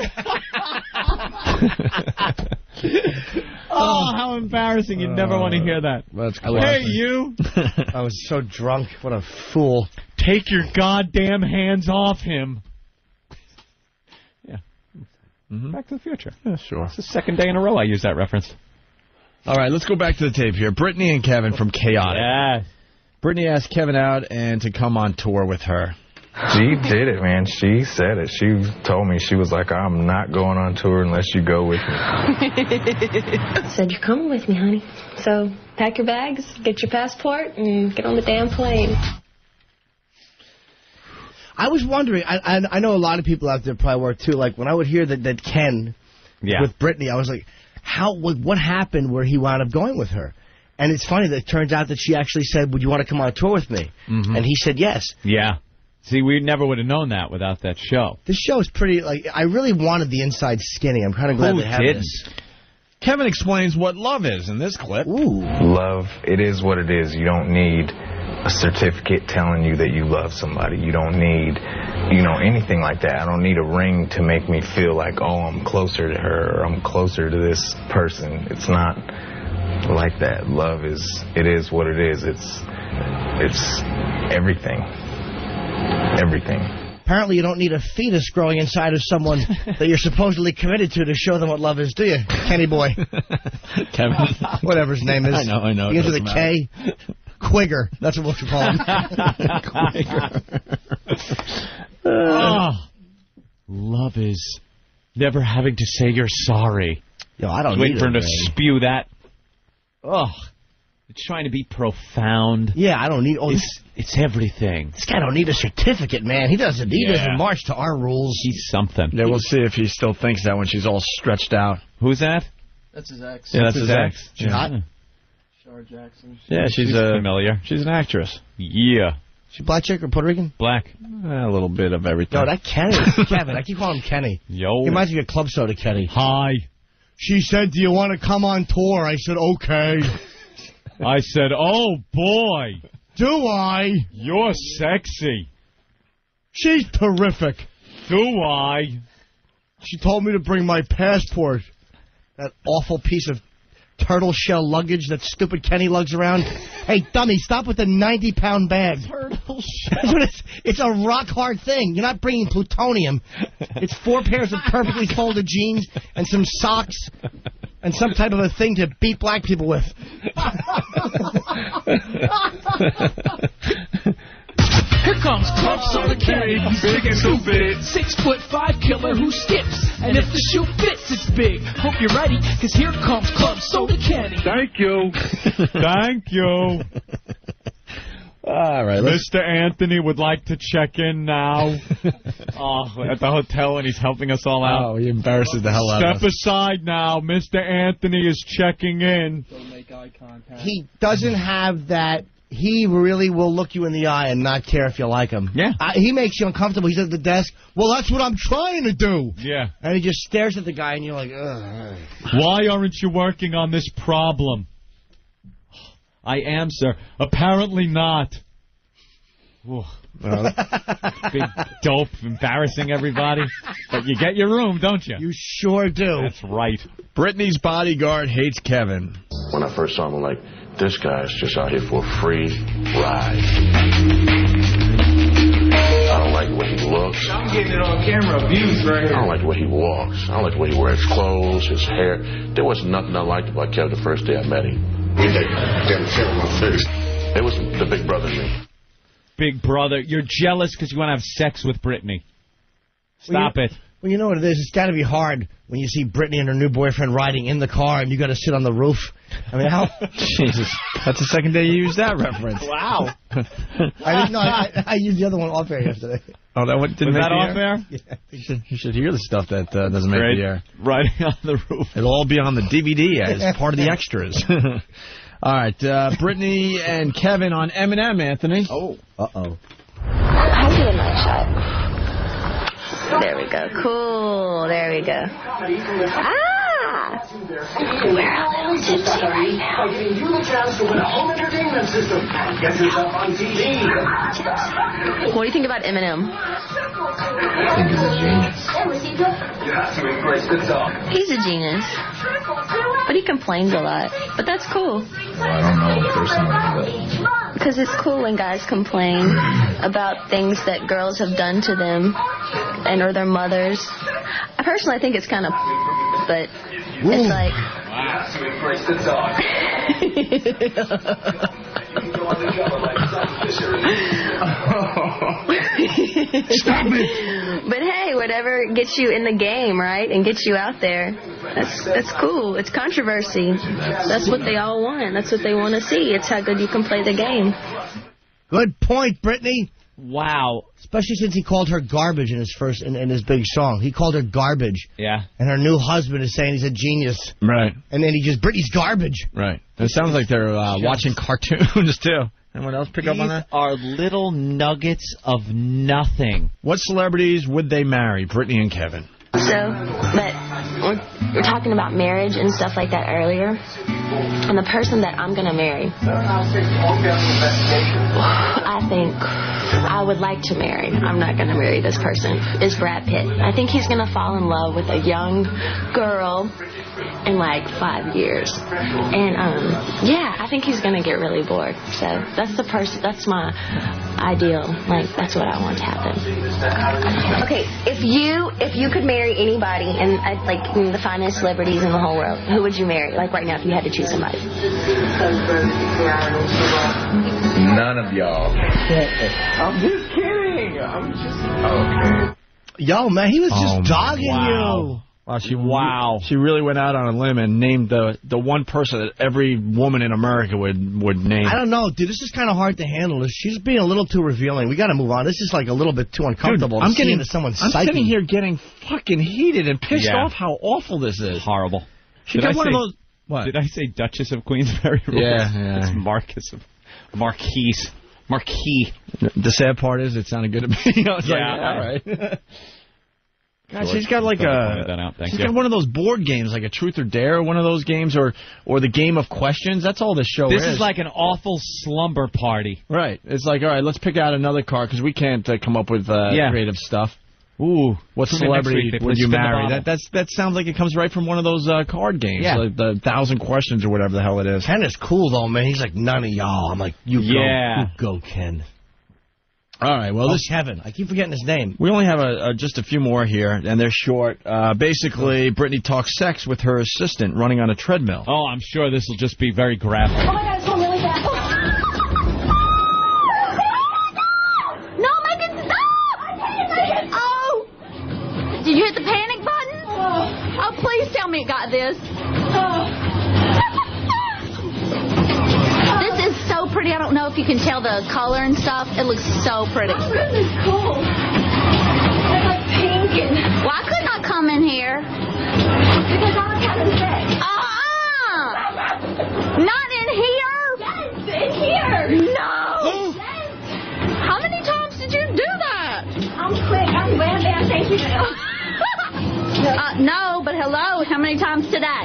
Oh, how embarrassing. You'd uh, never want to hear that. That's hey, you. I was so drunk. What a fool. Take your goddamn hands off him. Yeah. Mm-hmm. Back to the Future. Yeah, sure. It's the second day in a row I use that reference. All right, let's go back to the tape here. Britney and Kevin from Chaotic. Yeah. Britney asked Kevin out and to come on tour with her. She did it, man. She said it. She told me, she was like, "I'm not going on tour unless you go with me." Said, "You're coming with me, honey. So pack your bags, get your passport, and get on the damn plane." I was wondering, I, I, I know a lot of people out there probably were too, like when I would hear that, that Ken yeah. with Britney, I was like, how? What, what happened where he wound up going with her? And it's funny that it turns out that she actually said, "Would you want to come on tour with me?" Mm-hmm. And he said yes. Yeah. See, we never would have known that without that show. This show is pretty, like, I really wanted the inside skinny. I'm kind of glad Who they have didn't? this. Kevin explains what love is in this clip. Ooh. Love, it is what it is. You don't need a certificate telling you that you love somebody. You don't need, you know, anything like that. I don't need a ring to make me feel like, oh, I'm closer to her or I'm closer to this person. It's not like that. Love is, it is what it is. It's, it's everything. Everything. Apparently you don't need a fetus growing inside of someone that you're supposedly committed to to show them what love is, do you, Kenny boy? Kevin. Whatever his name is. I know, I know. Begins with a K. Quigger. That's what we'll call him. Quigger. Oh, love is never having to say you're sorry. Yo, I don't Wait need for him it, to man. spew that. Oh. It's trying to be profound. Yeah, I don't need... Oh, it's, it's everything. This guy don't need a certificate, man. He doesn't, he yeah. doesn't march to our rules. He's something. Yeah, we'll see if he still thinks that when she's all stretched out. Who's that? That's his ex. Yeah, that's, that's his ex. ex. She's hot. Shar Jackson. Yeah, she's, she's uh, familiar. She's an actress. Yeah. She black chick or Puerto Rican? Black. Uh, a little bit of everything. No, that Kenny. Kevin. I keep calling him Kenny. Yo. He reminds me of Club Soda Kenny. Hi. She said, do you want to come on tour? I said, okay. I said, oh, boy. Do I? You're sexy. She's terrific. Do I? She told me to bring my passport. That awful piece of turtle shell luggage that stupid Kenny lugs around. Hey, dummy, stop with the ninety pound bag. Turtle shell. It's, it's a rock-hard thing. You're not bringing plutonium. It's four pairs of perfectly folded jeans and some socks and some type of a thing to beat black people with. Here comes Club Soda Kenny, he's big and stupid. Six foot five killer who skips, and if the shoe fits, it's big. Hope you're ready, cause here comes Club Soda Kenny. Thank you. Thank you. All right, Mister Anthony would like to check in now. Oh, at the hotel, and he's helping us all out. Oh, he embarrasses the hell out Step of us. aside now. Mister Anthony is checking in. Don't make eye contact. He doesn't have that. He really will look you in the eye and not care if you like him. Yeah. Uh, he makes you uncomfortable. He's at the desk. Well, that's what I'm trying to do. Yeah. And he just stares at the guy, and you're like, ugh. Why aren't you working on this problem? I am, sir. Apparently not. Well, big dope, embarrassing everybody. But you get your room, don't you? You sure do. That's right. Britney's bodyguard hates Kevin. When I first saw him, I'm like, this guy's just out here for a free ride. I don't like the way he looks. I'm getting it on camera. Views right I here. don't like the way he walks. I don't like the way he wears clothes, his hair. There was nothing I liked about Kevin the first day I met him. It was the big brother in me. Big brother, you're jealous because you want to have sex with Britney. Stop well, you, it. Well, you know what it is? It's got to be hard when you see Britney and her new boyfriend riding in the car and you got to sit on the roof. I mean, how? Jesus. That's the second day you used that reference. Wow. I didn't know. I, I, I used the other one off air yesterday. Oh, that one didn't Was make that the off air? air? Yeah. You should, you should hear the stuff that uh, doesn't make Great. the air. Riding on the roof. It'll all be on the D V D as part of the extras. All right, uh, Britney and Kevin on M and M, Anthony. Oh. Uh-oh. I'll do a nice shot. There we go. Cool. There we go. Ah! We're a little tipsy right now. Giving you the chance to win a home entertainment system and get yourself on T V. What do you think about Eminem? I think he's a genius. You have to embrace the dog. He's a genius. But he complains a lot. But that's cool. Well, I don't know personally, but... Because it's cool when guys complain about things that girls have done to them and or their mothers. I personally think it's kind of... But it's like... You have to embrace the dog. Stop it! But hey, whatever gets you in the game, right, and gets you out there, that's that's cool. It's controversy. That's what they all want. That's what they want to see. It's how good you can play the game. Good point, Britney. Wow. Especially since he called her garbage in his first in, in his big song. He called her garbage. Yeah. And her new husband is saying he's a genius. Right. And then he just, Britney's garbage. Right. It sounds like they're uh, watching cartoons, too. Anyone else pick These up on that? are little nuggets of nothing. What celebrities would they marry, Britney and Kevin? So, but we're, we're talking about marriage and stuff like that earlier. And the person that I'm going to marry, I think I would like to marry, I'm not going to marry this person, is Brad Pitt. I think he's going to fall in love with a young girl in like five years. And, um, yeah, I think he's going to get really bored. So that's the person, that's my ideal. Like, that's what I want to happen. Okay, if you if you could marry anybody, and uh, like the finest celebrities in the whole world, who would you marry? Like right now, if you had to choose somebody. None of y'all. I'm just kidding. I'm just... Okay. Yo, man, he was just Oh, dogging wow. you. Wow, she wow. She really went out on a limb and named the the one person that every woman in America would would name. I don't know, dude. This is kind of hard to handle. She's being a little too revealing. We got to move on. This is like a little bit too uncomfortable. Dude, I'm to see getting into someone's I'm psyche. sitting here getting fucking heated and pissed Yeah. off how awful this is. Horrible. She Did got I one say, of those. What? Did I say Duchess of Queensberry? Yeah, yeah. It's Marcus of Marquise. Marquis. The sad part is it sounded good to me. I was Yeah, like, yeah, all right. God, George, she's got like glad I a. pointed that out. Thank she's you. got one of those board games, like a Truth or Dare, one of those games, or or the Game of Questions. That's all this show This is. is like an awful slumber party. Right. It's like, all right, let's pick out another card because we can't uh, come up with uh, Yeah. creative stuff. Ooh, What tune in next celebrity week, they would play you Spin the marry? Bottle. That that's that sounds like it comes right from one of those uh, card games, Yeah. like the Thousand Questions or whatever the hell it is. Ken is cool, though, man. He's like, none of y'all. I'm like, you Yeah. go. You go, Ken. All right, well, Oh, this Kevin. I keep forgetting his name. we only have a, a, just a few more here, and they're short. Uh, basically, Britney talks sex with her assistant running on a treadmill. Oh, I'm sure this will just be very graphic. Oh my god, it's going really fast. No, Megan, stop! Oh! Did you hit the panic button? Oh, please tell me it got this. This is so pretty. I don't know if you can tell the color and stuff. It looks so pretty. Oh, this is cool. It's like pink and... Well, I could not come in here. Because I'm having sex. Uh-uh! Not in here? Yes, in here. No! Yes. How many times did you do that? I'm quick. I'm bam, bam. Thank you. uh, no, but hello. How many times today?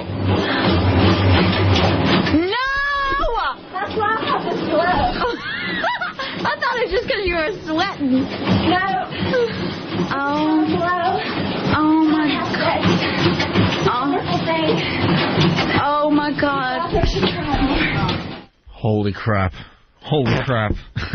No! That's why I have to sweat. I thought it was just because you were sweating. No. Oh. Oh my God. Oh. Oh my God. Holy crap! Holy crap!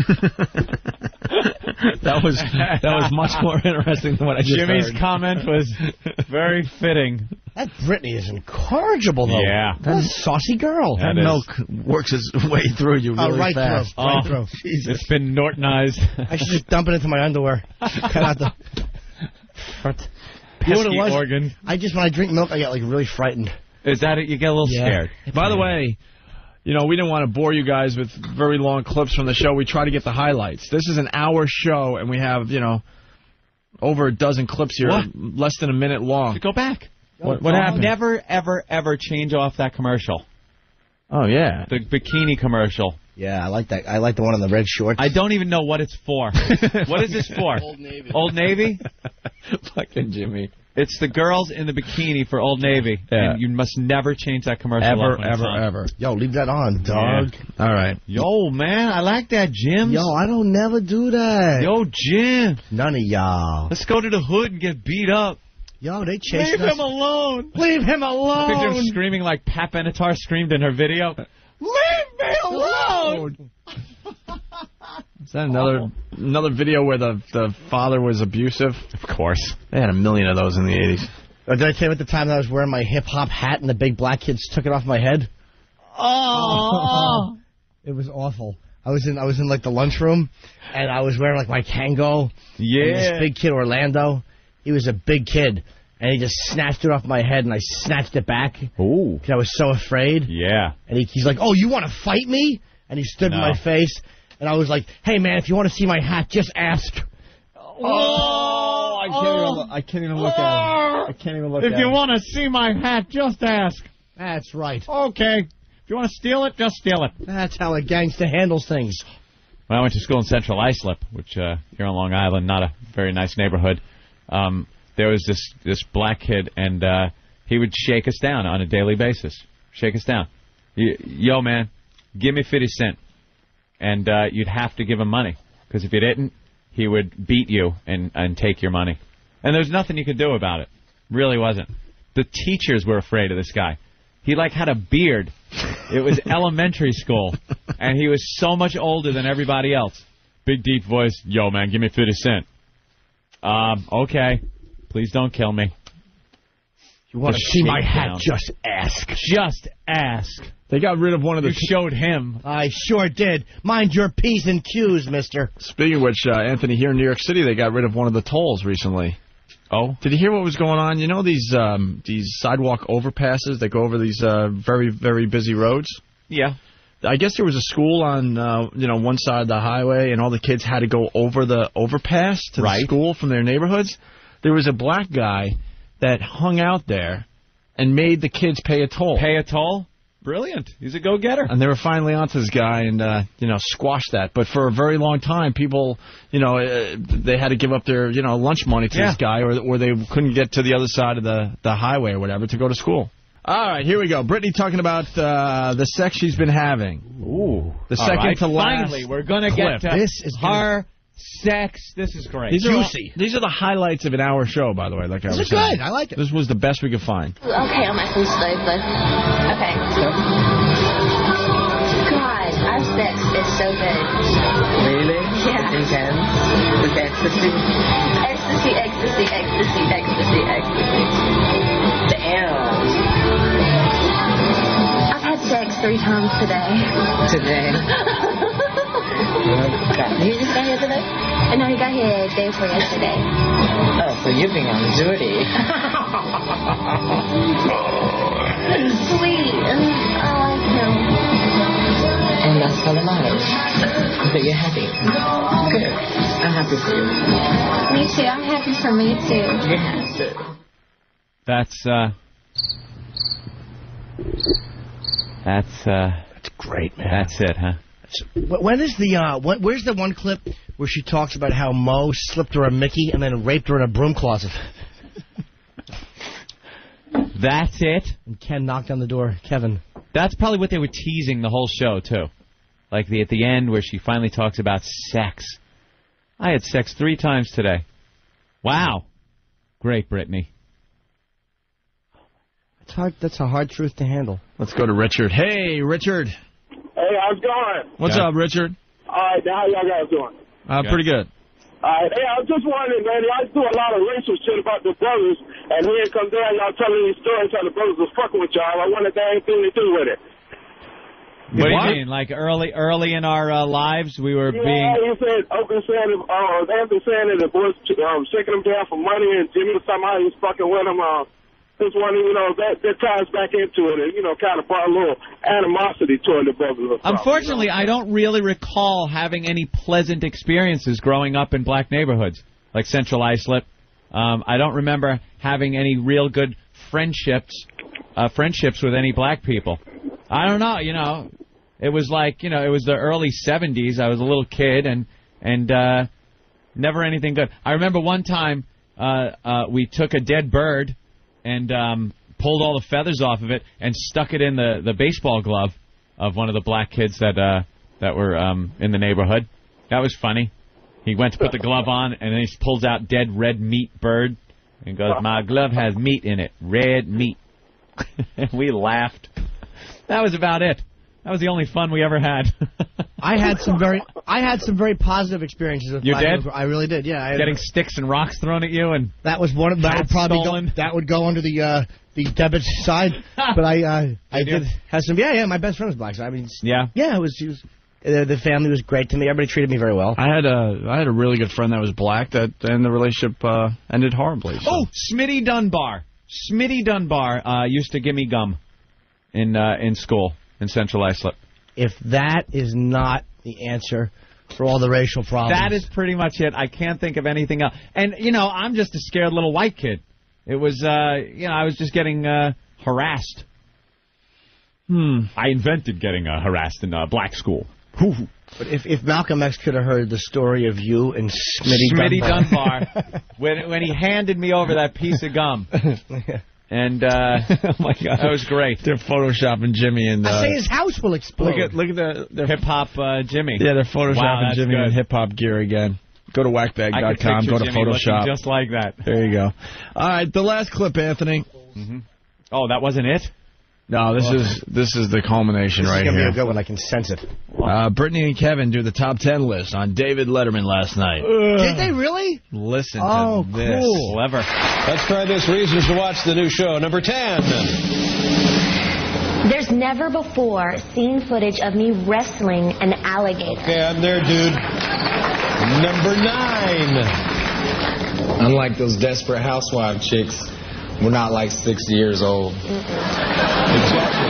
that was that was much more interesting than what I just Jimmy's heard. comment was very fitting. That Britney is incorrigible, though. Yeah. What a saucy girl. That That milk works its way through you really Oh, right fast. through. Right Oh, through. It's been Nortonized. I should just dump it into my underwear. Cut out the... What? You know what it Pesky was? organ. I just, when I drink milk, I get, like, really frightened. Is that it? You get a little Yeah. scared. By the way, you know, we didn't want to bore you guys with very long clips from the show. We try to get the highlights. This is an hour show, and we have, you know, over a dozen clips here, What? less than a minute long. Go back. What, what I'll happened? Never, ever, ever change off that commercial. Oh, yeah. The bikini commercial. Yeah, I like that. I like the one in the red shorts. I don't even know what it's for. What is this for? Old Navy. Old Navy? Fucking Jimmy. It's the girls in the bikini for Old Navy. Yeah. And you must never change that commercial Ever, off when it's ever, on. ever. Yo, leave that on, dog. All right. Yo, man, I like that, Jim. Yo, I don't never do that. Yo, Jim. None of y'all. Let's go to the hood and get beat up. Yo, they chasing Leave us. him alone. Leave him Picture alone. him screaming like Pat Benatar screamed in her video. Leave me alone. Is that another another video where the, the father was abusive? Of course. They had a million of those in the eighties. Uh, did I tell you at the time that I was wearing my hip-hop hat and the big black kids took it off my head? Oh. It was awful. I was in I was in like the lunchroom, and I was wearing like my Kango. Yeah. And this big kid, Orlando, he was a big kid, and he just snatched it off my head, and I snatched it back. Ooh. Because I was so afraid. Yeah. And he, he's like, "Oh, you want to fight me?" And he stood No. in my face, and I was like, "Hey, man, if you want to see my hat, just ask." Oh, I can't even look, I can't even look at him. I can't even look If at you him. want to see my hat, just ask. That's right. Okay. If you want to steal it, just steal it. That's how a gangster handles things. When I went to school in Central Islip, which uh, here on Long Island, not a very nice neighborhood, um, there was this this black kid, and uh, he would shake us down on a daily basis. Shake us down. Y- Yo, man, give me fifty cent. And uh, you'd have to give him money, because if you didn't, he would beat you and, and take your money. And there's nothing you could do about it. Really wasn't. The teachers were afraid of this guy. He, like, had a beard. It was elementary school. And he was so much older than everybody else. Big, deep voice. Yo, man, give me fifty cent. Um, okay. Please don't kill me. You want to Just see my shake hat, down. just ask. Just ask. They got rid of one of the... You showed him. I sure did. Mind your P's and Q's, mister. Speaking of which, uh, Anthony, here in New York City, they got rid of one of the tolls recently. Oh? Did you hear what was going on? You know these um, these sidewalk overpasses that go over these uh, very, very busy roads? Yeah. I guess there was a school on uh, you know one side of the highway, and all the kids had to go over the overpass to Right. the school from their neighborhoods. There was a black guy that hung out there, and made the kids pay a toll. Pay a toll? Brilliant. He's a go-getter. And they were finally onto this guy and, uh, you know, squashed that. But for a very long time, people, you know, uh, they had to give up their, you know, lunch money to yeah. this guy, or or they couldn't get to the other side of the, the highway or whatever to go to school. All right, here we go. Britney talking about uh, the sex she's been having. Ooh. The second right, to last finally, we're going to get to this is her sex. This is great. These are, all, Juicy. these are the highlights of an hour show, by the way. Like I This was is saying. good. I like it. This was the best we could find. Okay, I'm at some slave, but okay. God, our sex is so good. Really? Yeah. Intense? With ecstasy? Ecstasy, ecstasy, ecstasy, ecstasy, ecstasy. Damn. I've had sex three times today. Today? Okay. You just got here today? No, he got here day before yesterday. Oh, so you're being on duty. Sweet. I like him. And that's all that matters. That you're happy. Good. I'm happy for you. Me too. I'm happy for me too. You have to. That's, uh... That's, uh... That's great, man. That's it, huh? When is the, uh, when, where's the one clip where she talks about how Mo slipped her a Mickey and then raped her in a broom closet? That's it? And Ken knocked on the door. Kevin. That's probably what they were teasing the whole show, too. Like the at the end where she finally talks about sex. I had sex three times today. Wow. Great, Britney. That's hard. That's a hard truth to handle. Let's go to Richard. Hey, Richard. Hey, how's it going? What's Yeah. up, Richard? All right, how y'all guys doing? Uh, pretty good. All right, hey, I was just wondering, man, y'all do a lot of racial shit about the brothers, and here it comes down, y'all telling these stories how the brothers was fucking with y'all. I wonder if that had anything to do with it. What do What? you mean? Like early early in our uh, lives, we were Yeah, being... you said, Opie saying, uh, Anthony saying that the boys um, shaking him down for money, and Jimmy was talking about he was fucking with him. Uh, just wondering, you know, that, that ties back into it, and, you know, kind of brought a little animosity toward the brothers. Unfortunately, you know? I don't really recall having any pleasant experiences growing up in black neighborhoods, like Central Islip. Um, I don't remember having any real good friendships, uh, friendships with any black people. I don't know, you know. It was like, you know, it was the early seventies. I was a little kid, and and uh, never anything good. I remember one time uh, uh, we took a dead bird and um, pulled all the feathers off of it and stuck it in the, the baseball glove of one of the black kids that uh, that were um, in the neighborhood. That was funny. He went to put the glove on, and then he pulls out dead red meat bird and goes, "My glove has meat in it, red meat." And we laughed. That was about it. That was the only fun we ever had. I had some very, I had some very positive experiences with You black did? people. I really did. Yeah, I had, Getting sticks and rocks thrown at you, and that was one of that would hats probably go, stolen. that would go under the uh, the debit side. But I uh, I You do? did have some. Yeah, yeah. My best friend was black. So I mean, yeah, yeah. It was. He was uh, the family was great to me. Everybody treated me very well. I had a I had a really good friend that was black, that and the relationship uh, ended horribly. So. Oh, Smitty Dunbar. Smitty Dunbar uh, used to give me gum in uh, in school in Central Islip. If that is not the answer for all the racial problems, That is pretty much it. I can't think of anything else. And, you know, I'm just a scared little white kid. It was, uh, you know, I was just getting uh, harassed. Hmm. I invented getting uh, harassed in uh, black school. But if, if Malcolm X could have heard the story of you and Smitty, Smitty Dunbar, Dunbar, when when he handed me over that piece of gum, and uh, oh my God, that was great. They're photoshopping Jimmy and. Uh, I say his house will explode. Look at look at the, the hip hop uh, Jimmy. Yeah, they're photoshopping wow, Jimmy good. in hip hop gear again. Go to whackbag dot com. Go to Jimmy Photoshop. Just like that. There you go. All right, the last clip, Anthony. Mm-hmm. Oh, that wasn't it? No, this is this is the culmination this right is gonna here. Be a good one. I can sense it. Uh, Britney and Kevin do the top ten list on David Letterman last night. Did they really? Listen oh, to this. Cool. Clever. Let's try this. Reasons to watch the new show. Number ten. There's never before seen footage of me wrestling an alligator. Okay, I'm there, dude. Number nine. Unlike those Desperate Housewife chicks, we're not like sixty years old. Exactly.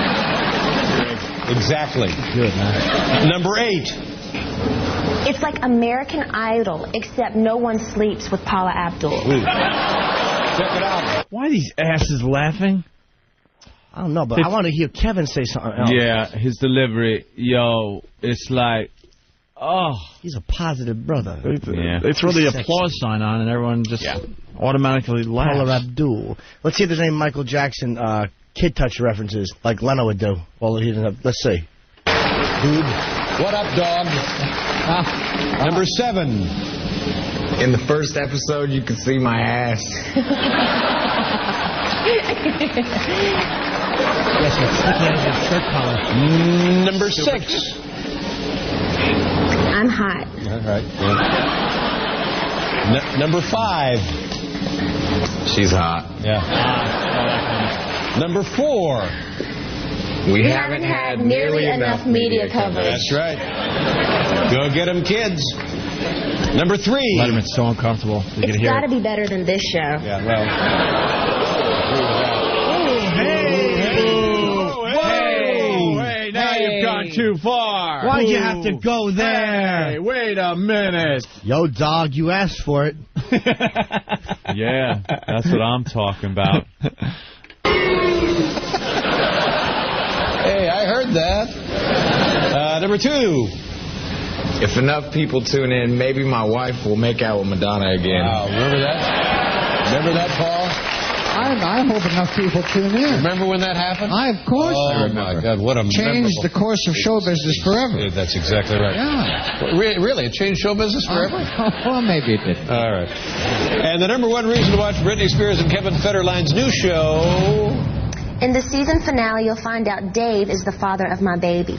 Exactly. Good, man. Number eight. It's like American Idol, except no one sleeps with Paula Abdul. Ooh. Check it out. Why are these asses laughing? I don't know, but I want to hear Kevin say something else. Yeah, his delivery, yo, it's like, oh. He's a positive brother. They, yeah. they throw the Sexy. applause sign on, and everyone just yeah. automatically laughs. Paula Abdul. Let's see if there's any Michael Jackson uh, kid touch references like Leno would do. Well, he didn't have, let's see. Dude. What up, dog? Ah. Number seven. In the first episode, you could see my ass. Yes, it's sticking out of your shirt collar. Mm, number six. I'm hot. All right. Yeah. N- number five. She's hot. Yeah. Number four. We, we haven't, haven't had nearly nearly enough, enough media coverage. That's right. Go get them, kids. Number three. Letterman's so uncomfortable. You it's got to be better than this show. Yeah, well. Too far. Why'd you have to go there? Hey, wait a minute. Yo, dog, you asked for it. Yeah, that's what I'm talking about. Hey, I heard that. Uh, number two. If enough people tune in, maybe my wife will make out with Madonna again. Wow, remember that? Remember that, Paul? I, I hope enough people tune in. Remember when that happened? I, of course, oh, I remember. Oh, my God, what a Changed memorable... the course of show business forever. Yeah, that's exactly right. Yeah. Re- really? It changed show business forever? Uh, well, maybe it didn't. All right. And the number one reason to watch Britney Spears and Kevin Federline's new show... In the season finale, you'll find out Dave is the father of my baby.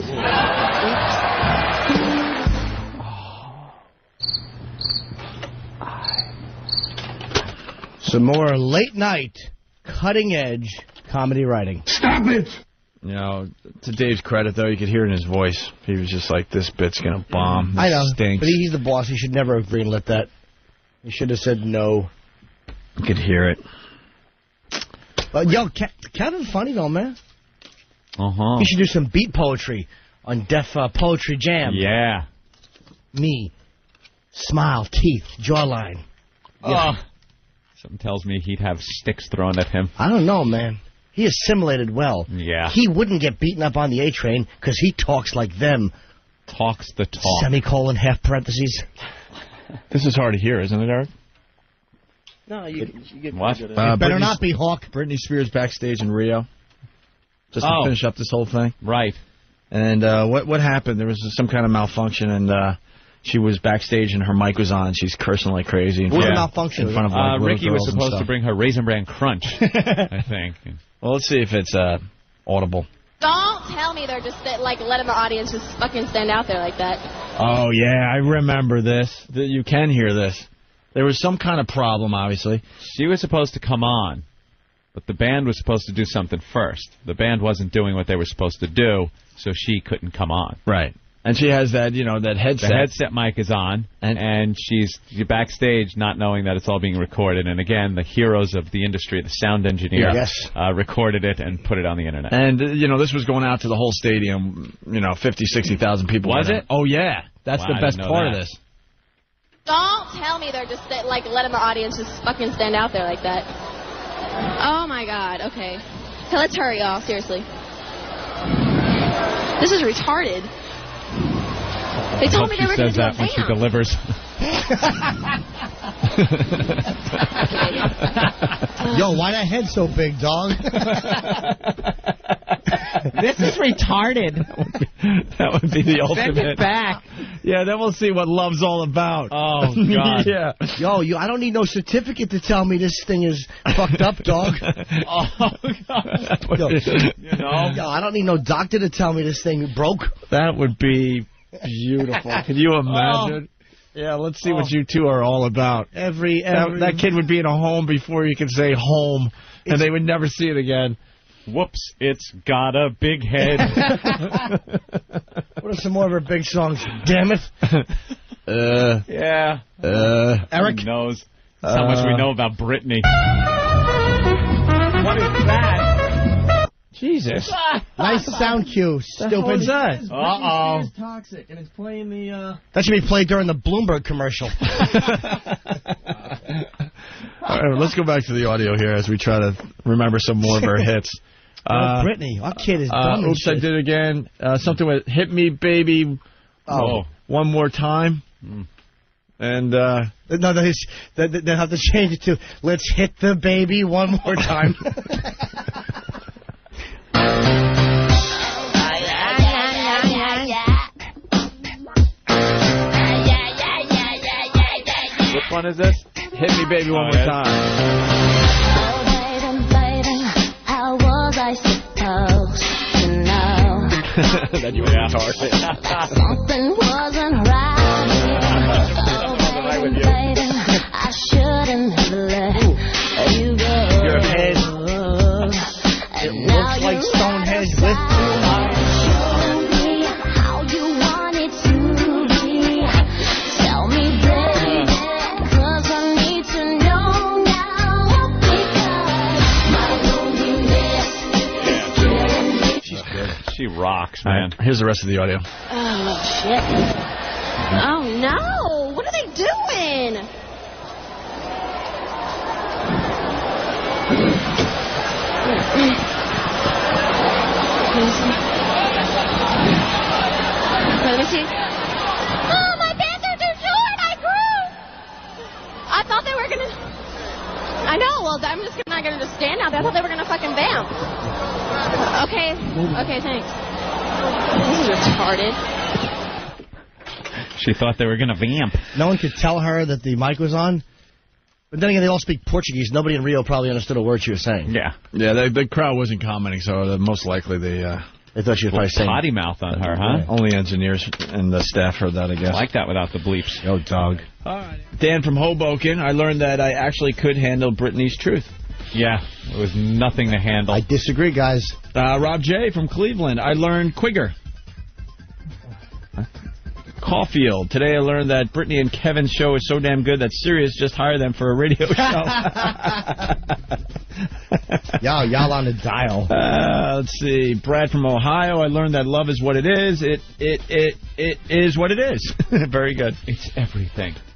Some more late night, cutting edge comedy writing. Stop it! You know, to Dave's credit, though, you could hear it in his voice. He was just like, this bit's going to bomb. This I know, stinks. but he's the boss. He should never have greenlit that. He should have said no. You could hear it. But, yo, Ke Kevin's funny, though, man. Uh-huh. He should do some beat poetry on Def uh, Poetry Jam. Yeah. Me. Smile, teeth, jawline. Yeah. Oh. Something tells me he'd have sticks thrown at him. I don't know, man. He assimilated well. Yeah. He wouldn't get beaten up on the A train because he talks like them. Talks the talk. Semicolon, half parentheses. This is hard to hear, isn't it, Eric? No, you, you get what? It Uh, better Britney, not be Hawk. Britney Spears backstage in Rio. Just to oh. finish up this whole thing. Right. And uh, what what happened? There was some kind of malfunction, and uh, she was backstage, and her mic was on, and she's cursing like crazy. What was the malfunction? In front of like, uh, little Ricky was girls and supposed stuff. to bring her Raisin Bran Crunch, I think. Well, let's see if it's uh, audible. Don't tell me they're just like letting the audience just fucking stand out there like that. Oh, yeah, I remember this. You can hear this. There was some kind of problem, obviously. She was supposed to come on, but the band was supposed to do something first. The band wasn't doing what they were supposed to do, so she couldn't come on. Right. And she has that, you know, that headset. The headset mic is on, and, and she's backstage not knowing that it's all being recorded. And again, the heroes of the industry, the sound engineer, yes. uh, recorded it and put it on the internet. And, uh, you know, this was going out to the whole stadium, you know, fifty, sixty thousand people. Was it? Oh, yeah. That's Wow, the I best didn't know part that. of this. Don't tell me they're just like letting the audience just fucking stand out there like that. Oh my god, okay. So let's hurry, y'all, seriously. This is retarded. They told me they were she says going to that when she delivers. Yo, why that head so big, dog? This is retarded. That would be, that would be the ultimate. Send it back. Yeah, then we'll see what love's all about. Oh, God. Yeah. Yo, you, I don't need no certificate to tell me this thing is fucked up, dog. Oh, God. Yo, You know? yo, I don't need no doctor to tell me this thing broke. That would be beautiful. Can you imagine? Oh. Yeah, let's see oh. what you two are all about. Every, every that, that kid would be in a home before you could say home, and they would never see it again. Whoops, it's got a big head. What are some more of her big songs? Damn it. Uh, yeah. Uh, Eric? Who knows? That's how uh, much we know about Britney. What is that? Jesus. Nice sound cue, stupid. What is that? Uh-oh. It's toxic, and it's playing the... Uh... That should be played during the Bloomberg commercial. All right, let's go back to the audio here as we try to remember some more of her hits. Uh, Britney, our kid is uh, dumb. Oops, I did it again. Uh, something with "Hit Me, Baby." Oh. One more time. Mm. And uh, no, they, they, they have to change it to "Let's hit the baby one more time." Which one is this? Hit me, baby, one Oh, more yeah. time. Oh, baby, baby, how was I supposed to know That you were retarded. something wasn't right here? Oh, baby, baby, I shouldn't have let you go. Your head. And It now looks like you're Stonehenge with Show me how you want it to be. Tell me, baby, 'cause I need to know now. Because my loneliness is killing me. She's good. She rocks, man. Right, here's the rest of the audio. Oh, shit. Oh, no. What are they doing? Let me see. Oh, my pants are too short. I grew. I thought they were going to... I know. Well, I'm just not going to just stand out there. I thought they were going to fucking vamp. Okay. Okay, thanks. This is retarded. She thought they were going to vamp. No one could tell her that the mic was on. But then again, they all speak Portuguese. Nobody in Rio probably understood a word she was saying. Yeah. Yeah, the, the crowd wasn't commenting, so uh, most likely they... Uh, They thought she was probably saying... Potty mouth on her, huh? Only engineers and the staff heard that, I guess. I like that without the bleeps. Yo, dog. All right. Dan from Hoboken, I learned that I actually could handle Britney's truth. Yeah, it was nothing to handle. I disagree, guys. Uh, Rob J. from Cleveland, I learned Quigger. Caulfield, today I learned that Britney and Kevin's show is so damn good that Sirius just hired them for a radio show. Y'all, y'all on the dial. Uh, let's see. Brad from Ohio, I learned that love is what it is. It, it, it, it is what it is. Very good. It's everything.